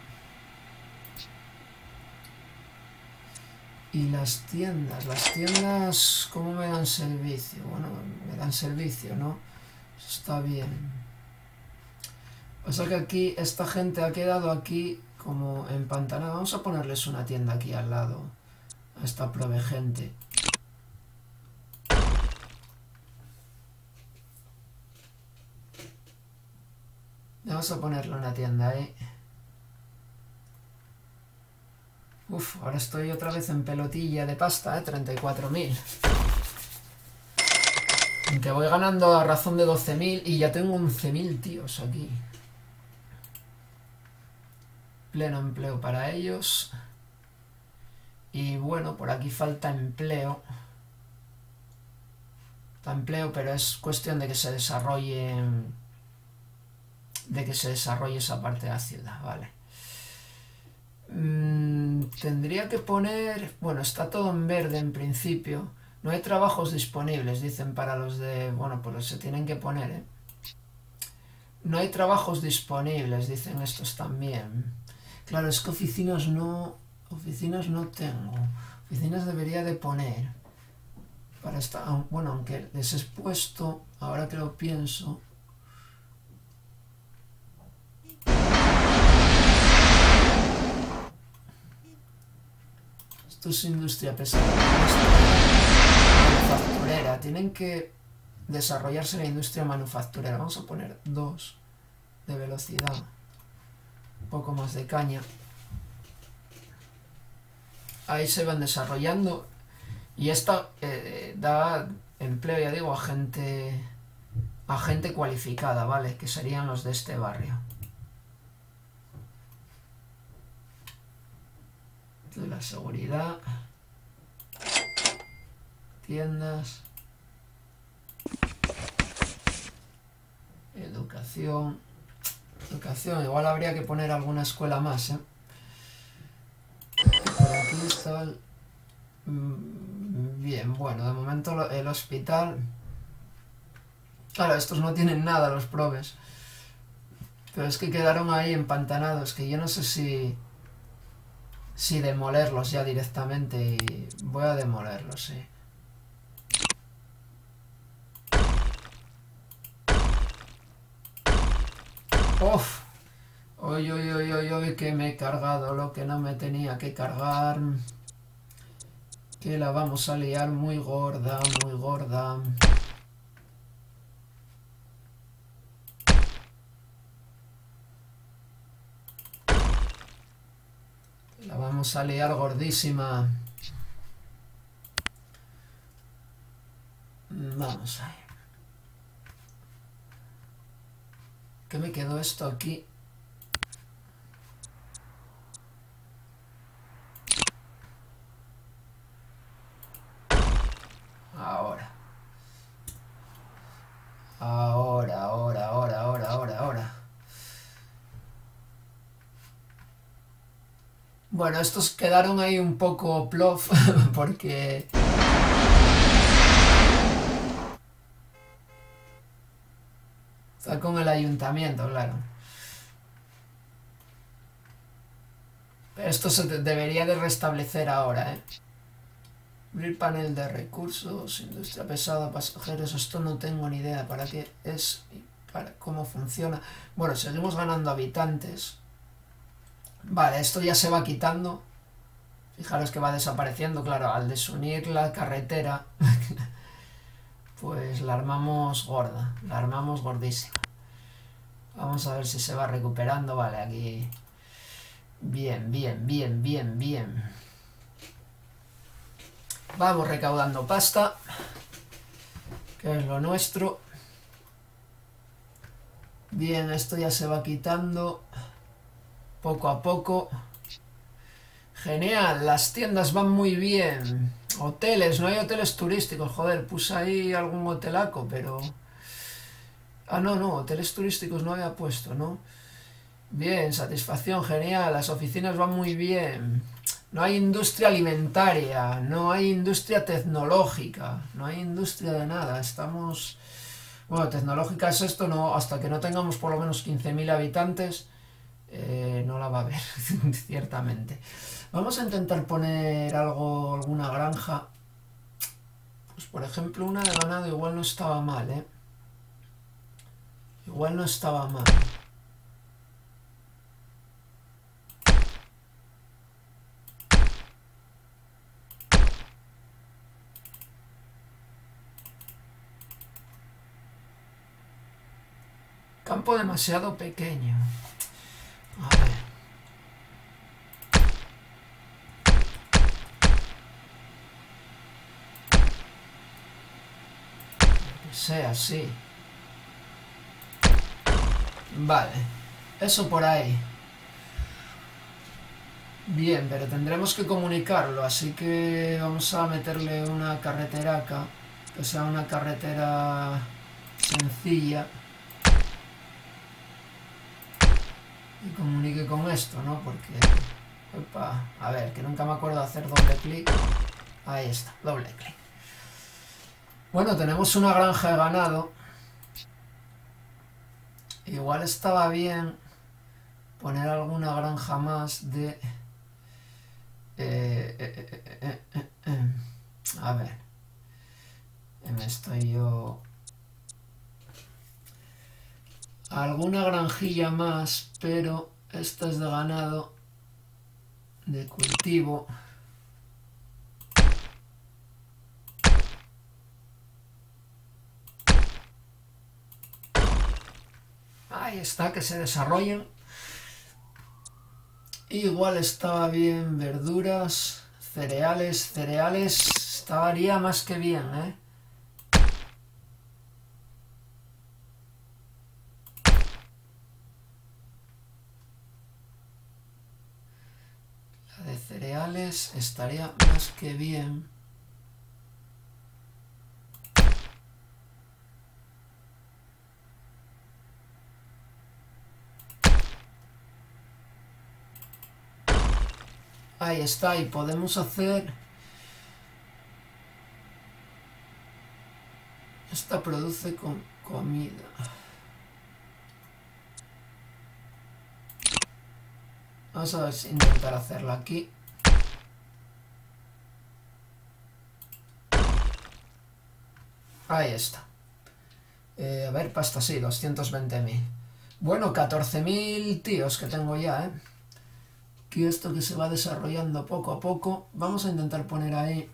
Speaker 1: Y las tiendas, ¿cómo me dan servicio? Bueno, me dan servicio, ¿no? Está bien. O sea que aquí, esta gente ha quedado aquí como empantanada. Vamos a ponerles una tienda aquí al lado. A esta prove gente. Vamos a ponerle una tienda ahí. Uf, ahora estoy otra vez en pelotilla de pasta, 34.000. Aunque voy ganando a razón de 12.000 y ya tengo 11.000 tíos aquí. Pleno empleo para ellos. Y bueno, por aquí falta empleo. Falta empleo, pero es cuestión de que se desarrolle... De que se desarrolle esa parte de la ciudad, vale. Tendría que poner... Bueno, está todo en verde en principio. No hay trabajos disponibles, dicen para los de... Bueno, pues se tienen que poner, ¿eh? No hay trabajos disponibles, dicen estos también. Claro, es que oficinas no tengo. Oficinas debería de poner. Para esta... Bueno, aunque les he puesto, ahora que lo pienso... Esto es industria pesada. Manufacturera. Tienen que desarrollarse la industria manufacturera. Vamos a poner 2 de velocidad. Un poco más de caña. Ahí se van desarrollando. Y esto da empleo, ya digo, a gente cualificada, ¿vale? Que serían los de este barrio. De la seguridad, tiendas. Educación. Educación. Igual habría que poner alguna escuela más, ¿eh? Por aquí está el... Bien, bueno, de momento el hospital... Claro, estos no tienen nada, los probes. Pero es que quedaron ahí empantanados, que yo no sé si demolerlos ya directamente. Y voy a demolerlos, sí. ¡Uf! Uy, uy, uy, uy, uy, que me he cargado lo que no me tenía que cargar. Que la vamos a liar muy gorda, muy gorda. La vamos a liar gordísima. Vamos ahí. ¿Qué me quedó esto aquí? Ahora. Ahora. Bueno, estos quedaron ahí un poco plof porque... Está con el ayuntamiento, claro. Pero esto se debería de restablecer ahora, ¿eh? Abrir panel de recursos, industria pesada, pasajeros, esto no tengo ni idea para qué es y para cómo funciona. Bueno, seguimos ganando habitantes. Vale, esto ya se va quitando. Fijaros que va desapareciendo, claro, al desunir la carretera, pues la armamos gorda, la armamos gordísima. Vamos a ver si se va recuperando. Vale, aquí... Bien. Vamos recaudando pasta, que es lo nuestro. Bien, esto ya se va quitando poco a poco. Genial, las tiendas van muy bien. Hoteles, no hay hoteles turísticos. Joder, puse ahí algún hotelaco, pero... Ah, no, hoteles turísticos no había puesto, ¿no? Bien, satisfacción, genial. Las oficinas van muy bien. No hay industria alimentaria, no hay industria tecnológica, no hay industria de nada. Estamos... Bueno, tecnológica es esto, no, hasta que no tengamos por lo menos 15.000 habitantes, no la va a haber, ciertamente. Vamos a intentar poner algo, alguna granja. Pues por ejemplo una de ganado igual no estaba mal, ¿eh? Igual no estaba mal. Campo demasiado pequeño. A ver. Que sea así. Vale. Eso por ahí. Bien, pero tendremos que comunicarlo, así que vamos a meterle una carretera acá. Que sea una carretera sencilla. Y comunique con esto, ¿no? Porque... Opa, a ver, que nunca me acuerdo de hacer doble clic. Ahí está, doble clic. Bueno, tenemos una granja de ganado. Igual estaba bien poner alguna granja más de... A ver. Me estoy yo... Alguna granjilla más, pero esta es de ganado, de cultivo. Ahí está, que se desarrollen. Igual estaba bien verduras, cereales, estaría más que bien, ¿eh? La de cereales estaría más que bien. Ahí está, y podemos hacer... Esta produce con comida. Vamos a ver si intentar hacerla aquí. Ahí está. A ver, pasta, sí, 220.000. Bueno, 14.000 tíos que tengo ya, ¿eh? Aquí esto que se va desarrollando poco a poco. Vamos a intentar poner ahí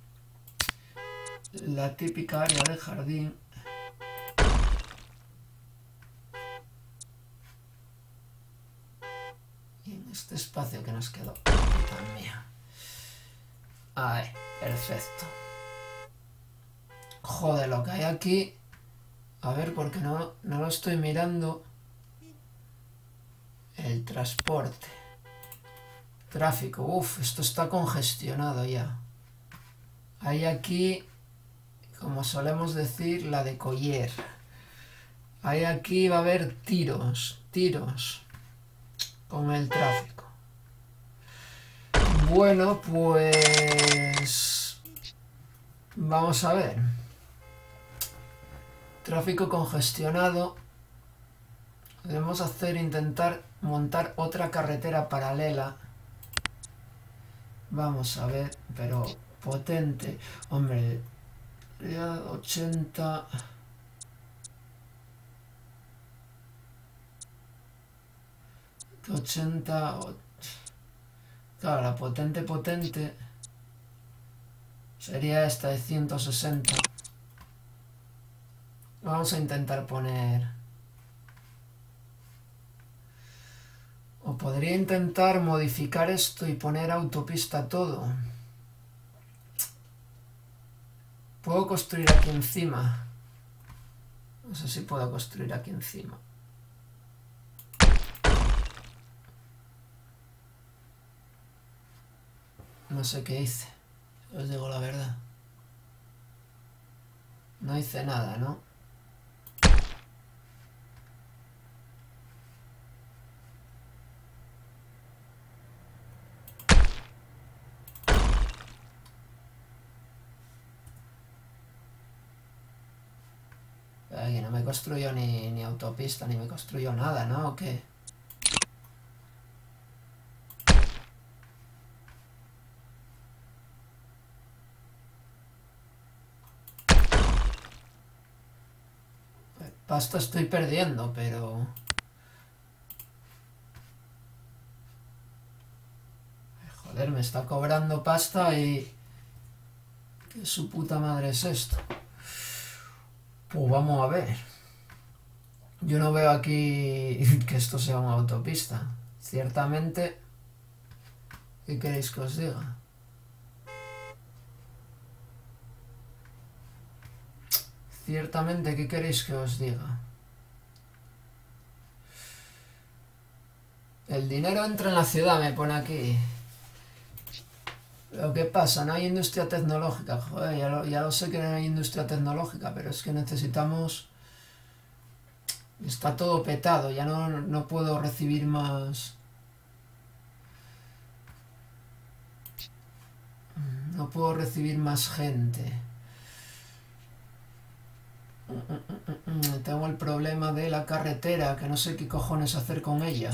Speaker 1: la típica área de jardín. Y en este espacio que nos quedó también. Ahí, perfecto. Joder, lo que hay aquí... A ver, porque no lo estoy mirando. El transporte. Tráfico. Uf, esto está congestionado ya. Hay aquí, como solemos decir, la de Coller. Hay aquí va a haber tiros con el tráfico. Bueno, pues... Vamos a ver. Tráfico congestionado. Debemos intentar montar otra carretera paralela. Vamos a ver, pero potente. Hombre, ya 80... Claro, la potente sería esta de 160. Vamos a intentar poner... O podría intentar modificar esto y poner autopista todo. Puedo construir aquí encima. No sé si puedo construir aquí encima. No sé qué hice. Os digo la verdad. No hice nada, ¿no? Aquí no me construyó ni autopista, ni me construyó nada, ¿no? ¿O qué? Pasta estoy perdiendo, pero... Joder, me está cobrando pasta y... ¿Qué su puta madre es esto? Pues vamos a ver. Yo no veo aquí que esto sea una autopista. Ciertamente... ¿Qué queréis que os diga? Ciertamente, ¿qué queréis que os diga? El dinero entra en la ciudad, me pone aquí. Pero ¿qué pasa? No hay industria tecnológica. Joder, ya lo sé que no hay industria tecnológica, pero es que necesitamos... Está todo petado, ya no puedo recibir más... No puedo recibir más gente. Tengo el problema de la carretera, que no sé qué cojones hacer con ella.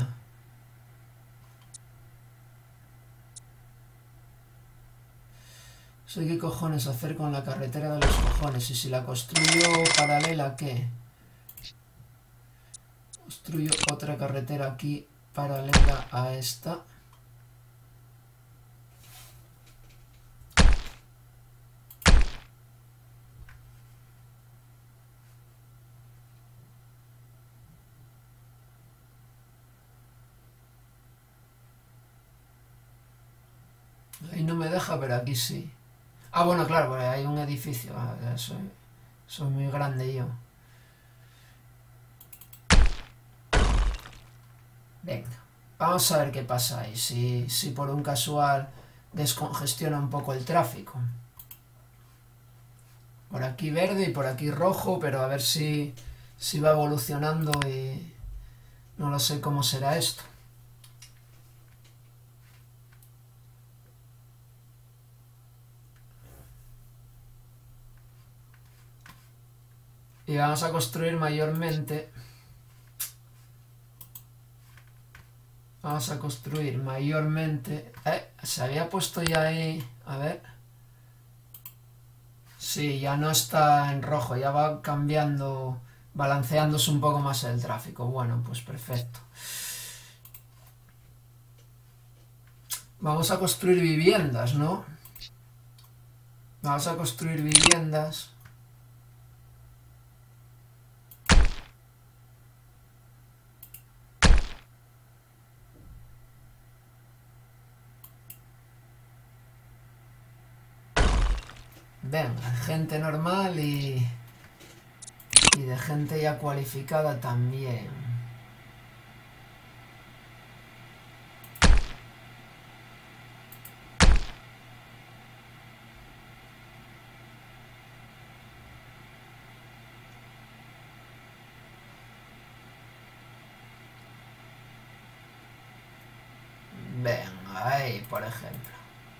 Speaker 1: No sé qué cojones hacer con la carretera de los cojones. Y si la construyo paralela, ¿qué? Construyo otra carretera aquí paralela a esta. Ahí no me deja, pero aquí sí. Ah, bueno, claro, porque hay un edificio. Soy muy grande yo. Venga, vamos a ver qué pasa ahí. Si por un casual descongestiona un poco el tráfico. Por aquí verde y por aquí rojo, pero a ver si va evolucionando y... No lo sé cómo será esto. Y vamos a construir mayormente. Vamos a construir mayormente. Se había puesto ya ahí. A ver. Sí, ya no está en rojo. Ya va cambiando. Balanceándose un poco más el tráfico. Bueno, pues perfecto. Vamos a construir viviendas, ¿no? Vamos a construir viviendas. Venga, gente normal y de gente ya cualificada también. Venga, ahí, por ejemplo.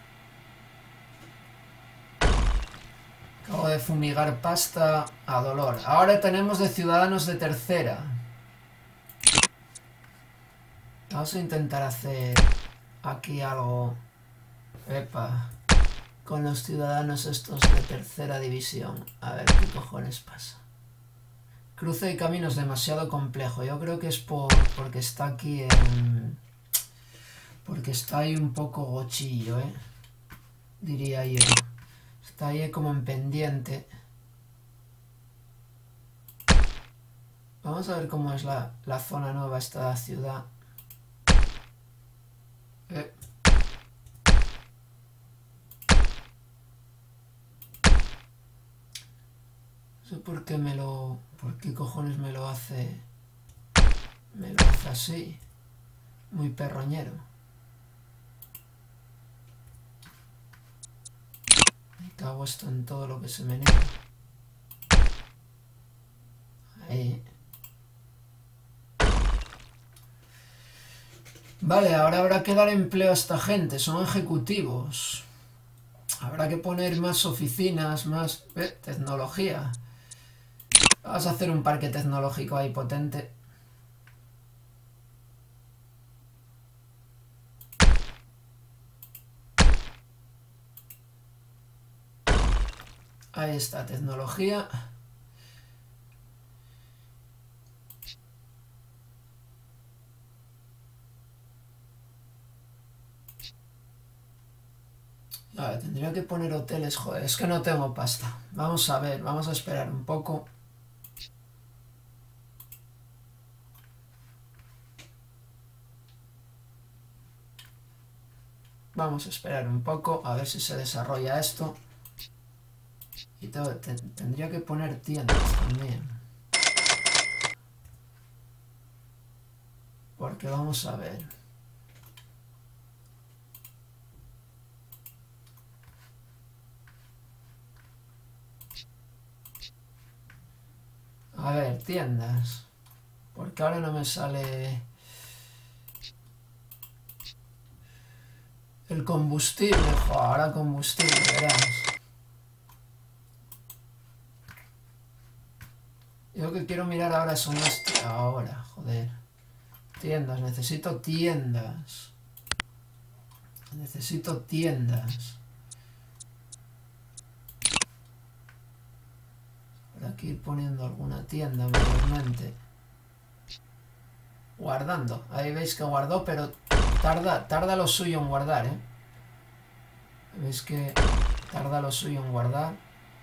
Speaker 1: Acabo de fumigar pasta a dolor. Ahora tenemos de ciudadanos de tercera. Vamos a intentar hacer aquí algo. Epa. Con los ciudadanos estos de tercera división. A ver qué cojones pasa. Cruce de caminos demasiado complejo. Yo creo que es porque está aquí en... Porque está ahí un poco gochillo, diría yo. Está ahí como en pendiente. Vamos a ver cómo es la zona nueva esta ciudad. No sé por qué ¿Por qué cojones me lo hace... Me lo hace así. Muy perroñero. Me cago esto en todo lo que se me niega. Ahí. Vale, ahora habrá que dar empleo a esta gente. Son ejecutivos. Habrá que poner más oficinas, más... tecnología. Vamos a hacer un parque tecnológico ahí potente. Ahí está, tecnología. Vale, tendría que poner hoteles, joder, es que no tengo pasta. Vamos a ver, vamos a esperar un poco. Vamos a esperar un poco, a ver si se desarrolla esto. Y tendría que poner tiendas también. Porque vamos a ver. A ver, tiendas. Porque ahora no me sale... El combustible, joder, ahora combustible, verás. Yo lo que quiero mirar ahora son las... Ahora, joder. Tiendas, necesito tiendas. Necesito tiendas. Por aquí poniendo alguna tienda mayormente. Guardando. Ahí veis que guardó, pero tarda lo suyo en guardar, Veis que tarda lo suyo en guardar.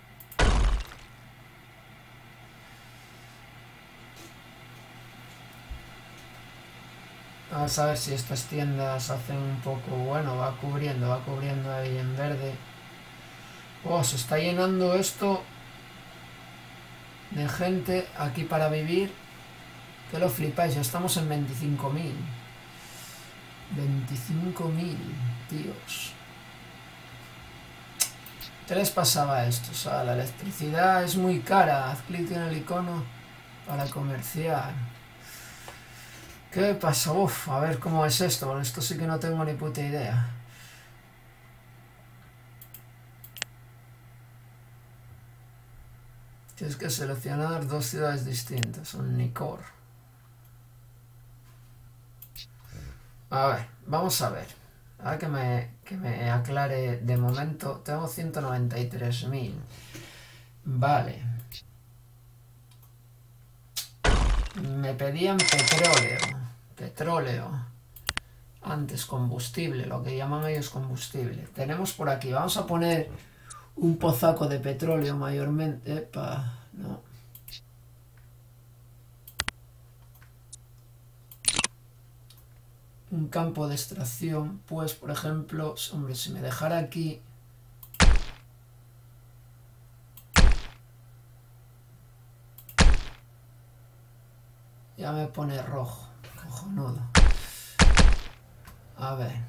Speaker 1: Vamos a ver si estas tiendas hacen un poco... Bueno, va cubriendo ahí en verde. Oh, se está llenando esto de gente aquí para vivir. Que lo flipáis, ya estamos en 25.000. 25.000, tíos. ¿Qué les pasaba a estos? O sea, la electricidad es muy cara. Haz clic en el icono para comerciar. ¿Qué pasa? Uf, a ver cómo es esto. Con esto sí que no tengo ni puta idea. Tienes que seleccionar 2 ciudades distintas. Un Nicor. A ver, vamos a ver. Ahora que me aclare de momento. Tengo 193.000. Vale. Me pedían petróleo. Antes combustible, lo que llaman ellos combustible. Tenemos por aquí, vamos a poner un pozaco de petróleo mayormente. No. Un campo de extracción, pues por ejemplo, hombre, si me dejara aquí... Ya me pone rojo, cojonudo. A ver.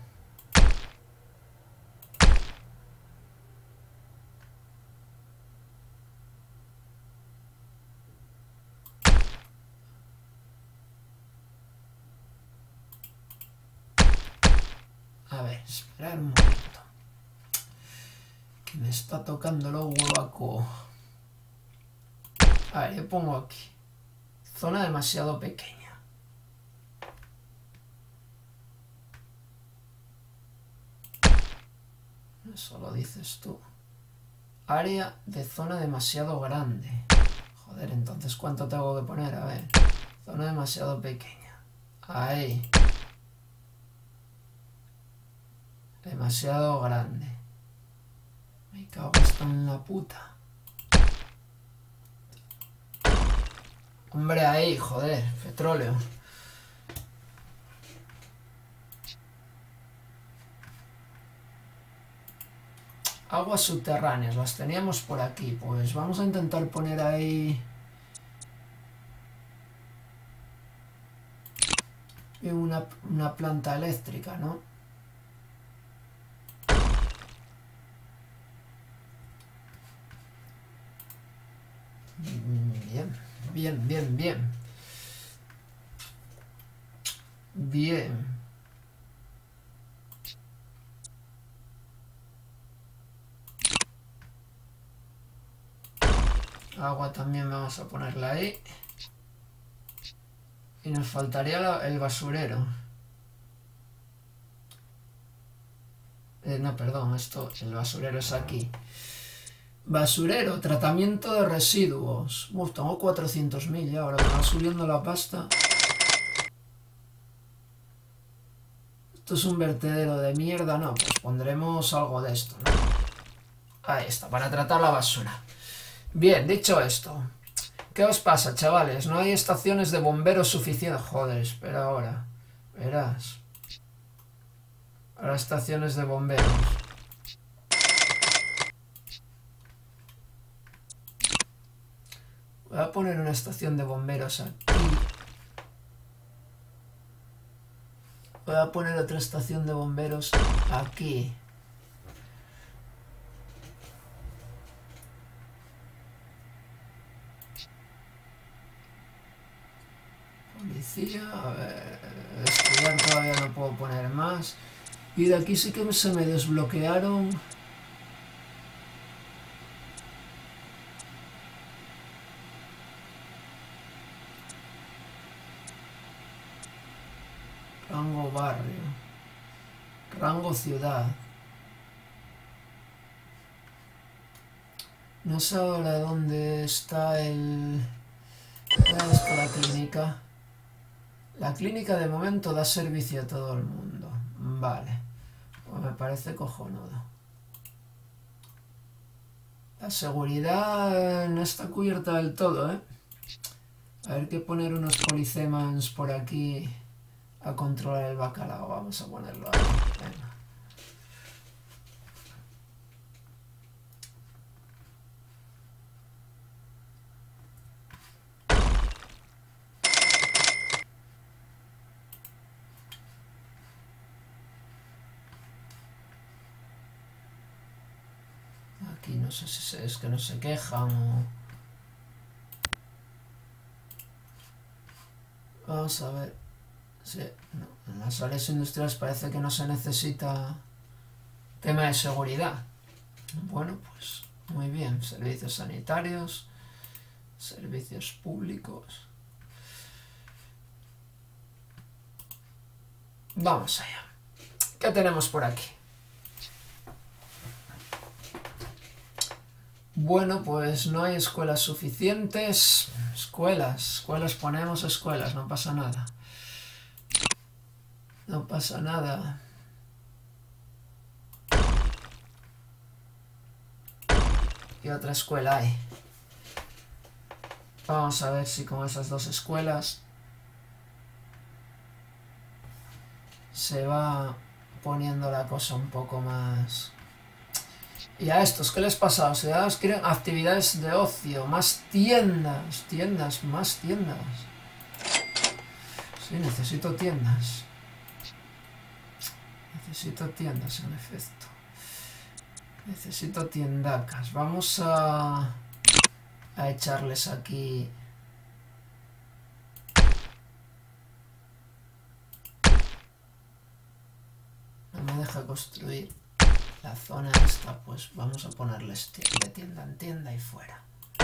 Speaker 1: A ver, esperar un momento. Que me está tocando lo huevaco. A ver, yo pongo aquí. Zona demasiado pequeña. Eso lo dices tú. Área de zona demasiado grande. Joder, entonces ¿cuánto tengo que poner? A ver. Zona demasiado pequeña. Ahí. Demasiado grande. Me cago hasta en la puta. Hombre, ahí, joder, petróleo. Aguas subterráneas, las teníamos por aquí. Pues vamos a intentar poner ahí... una planta eléctrica, ¿no? Bien. Bien. Agua también vamos a ponerla ahí. Y nos faltaría el basurero. No, perdón, el basurero es aquí. Basurero, tratamiento de residuos. Uf, tengo 400.000 ya, ahora me va subiendo la pasta. Esto es un vertedero de mierda, no, pues pondremos algo de esto, ¿no? Ahí está, para tratar la basura. Bien, dicho esto, ¿qué os pasa, chavales? No hay estaciones de bomberos suficientes. Joder, espera ahora. Verás. Ahora estaciones de bomberos. Voy a poner una estación de bomberos aquí. Voy a poner otra estación de bomberos aquí. Policía, a ver, estudiar todavía no puedo poner más. Y de aquí sí que se me desbloquearon. Rango barrio. Rango ciudad. No sé ahora dónde está el... ¿Dónde está la clínica? La clínica de momento da servicio a todo el mundo. Vale. Pues me parece cojonudo. La seguridad no está cubierta del todo, ¿eh? A ver, que poner unos policemans por aquí a controlar el bacalao. Vamos a ponerlo ahí. Venga. Aquí no sé si es que no se quejan o... Vamos a ver. Sí, no. En las áreas industriales parece que no se necesita tema de seguridad. Bueno, pues muy bien. Servicios sanitarios. Servicios públicos. Vamos allá. ¿Qué tenemos por aquí? Bueno, pues no hay escuelas suficientes. Escuelas ponemos escuelas, no pasa nada. No pasa nada. ¿Qué otra escuela hay? Vamos a ver si con esas dos escuelas se va poniendo la cosa un poco más... ¿Y a estos qué les pasa? O sea, quieren actividades de ocio, más tiendas, más tiendas. Sí, necesito tiendas. Necesito tiendas, en efecto. Necesito tiendacas. Vamos a echarles aquí... No me deja construir la zona esta, pues vamos a ponerles de tienda en tienda y fuera.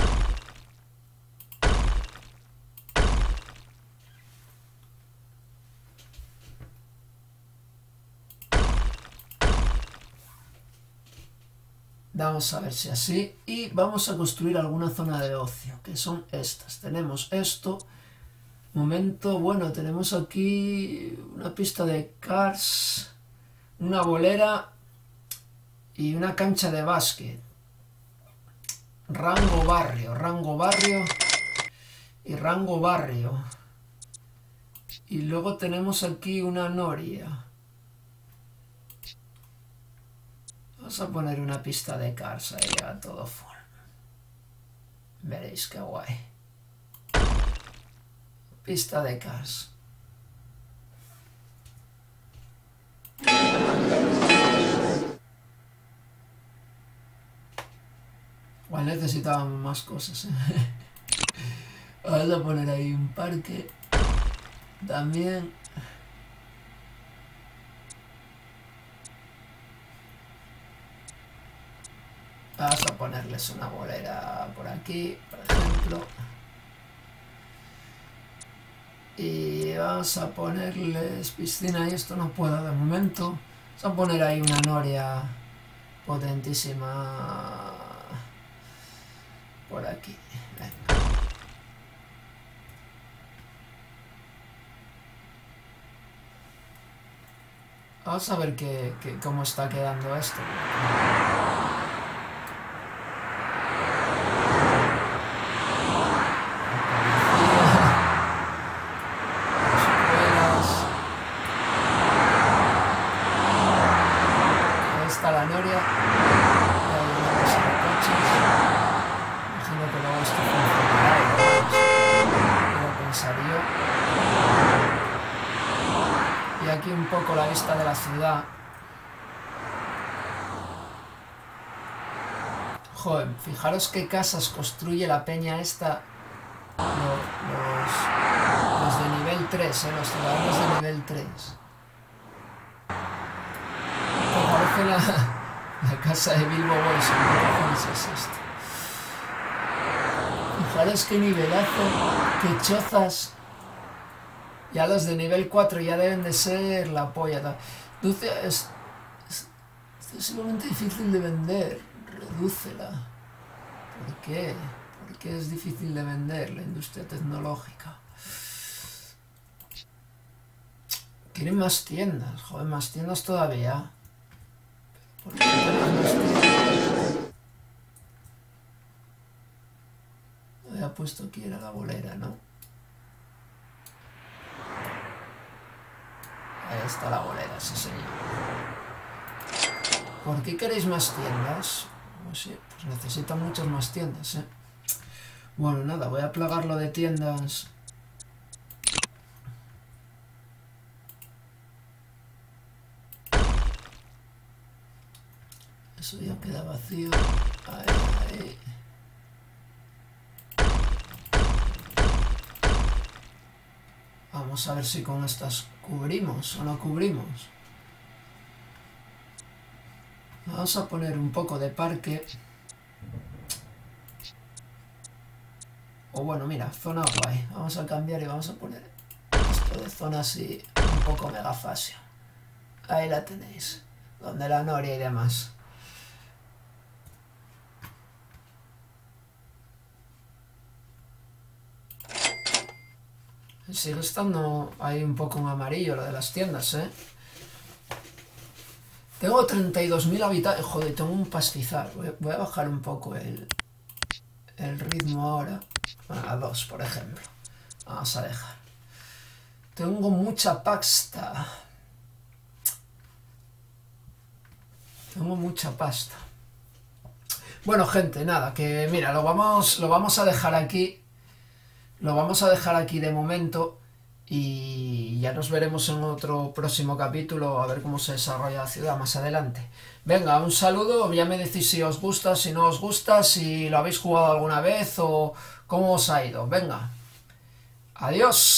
Speaker 1: Vamos a ver si así. Y vamos a construir alguna zona de ocio, que son estas. Tenemos esto. Momento, bueno, tenemos aquí una pista de cars, una bolera y una cancha de básquet. Rango barrio y rango barrio. Y luego tenemos aquí una noria. Vamos a poner una pista de cars ahí a todo full. Veréis qué guay. Pista de cars. Igual necesitábamos más cosas, ¿eh? Vamos a poner ahí un parque. También. Vamos a ponerles una bolera por aquí, por ejemplo. Y vamos a ponerles piscina, y esto no puedo de momento. Vamos a poner ahí una noria potentísima por aquí. Venga. Vamos a ver cómo está quedando esto. La noria, imagino que luego esto funcionará, lo pensaría. Y aquí un poco la vista de la ciudad. Joder, fijaros qué casas construye la peña esta, los de nivel 3, los ciudadanos de nivel 3. La casa de Bilbo Bolson, ¿qué es esto? Fijaros qué nivelazo, qué chozas. Ya los de nivel 4 ya deben de ser la polla. Dulce es excesivamente difícil de vender. Redúcela. ¿Por qué? ¿Por qué es difícil de vender la industria tecnológica? Quieren más tiendas, joder, más tiendas todavía. Había puesto aquí era la bolera, ¿no? Ahí está la bolera, sí señor. ¿Por qué queréis más tiendas? Pues sí, pues necesitan muchas más tiendas, ¿eh? Bueno, nada, voy a plagarlo de tiendas. Eso ya queda vacío. Ahí. Vamos a ver si con estas cubrimos o no cubrimos. Vamos a poner un poco de parque. O bueno, mira, zona guay. Vamos a cambiar y vamos a poner esto de zona así, un poco mega fashion. Ahí la tenéis. Donde la noria y demás. Sigue estando ahí un poco en amarillo lo de las tiendas, ¿eh? Tengo 32.000 habitantes. Joder, tengo un pastizal. Voy a bajar un poco el ritmo ahora. Bueno, a 2, por ejemplo. Vamos a dejar. Tengo mucha pasta. Tengo mucha pasta. Bueno, gente, nada, que mira, lo vamos a dejar aquí. Lo vamos a dejar aquí de momento y ya nos veremos en otro próximo capítulo a ver cómo se desarrolla la ciudad más adelante. Venga, un saludo, ya me decís si os gusta, si no os gusta, si lo habéis jugado alguna vez o cómo os ha ido. Venga, adiós.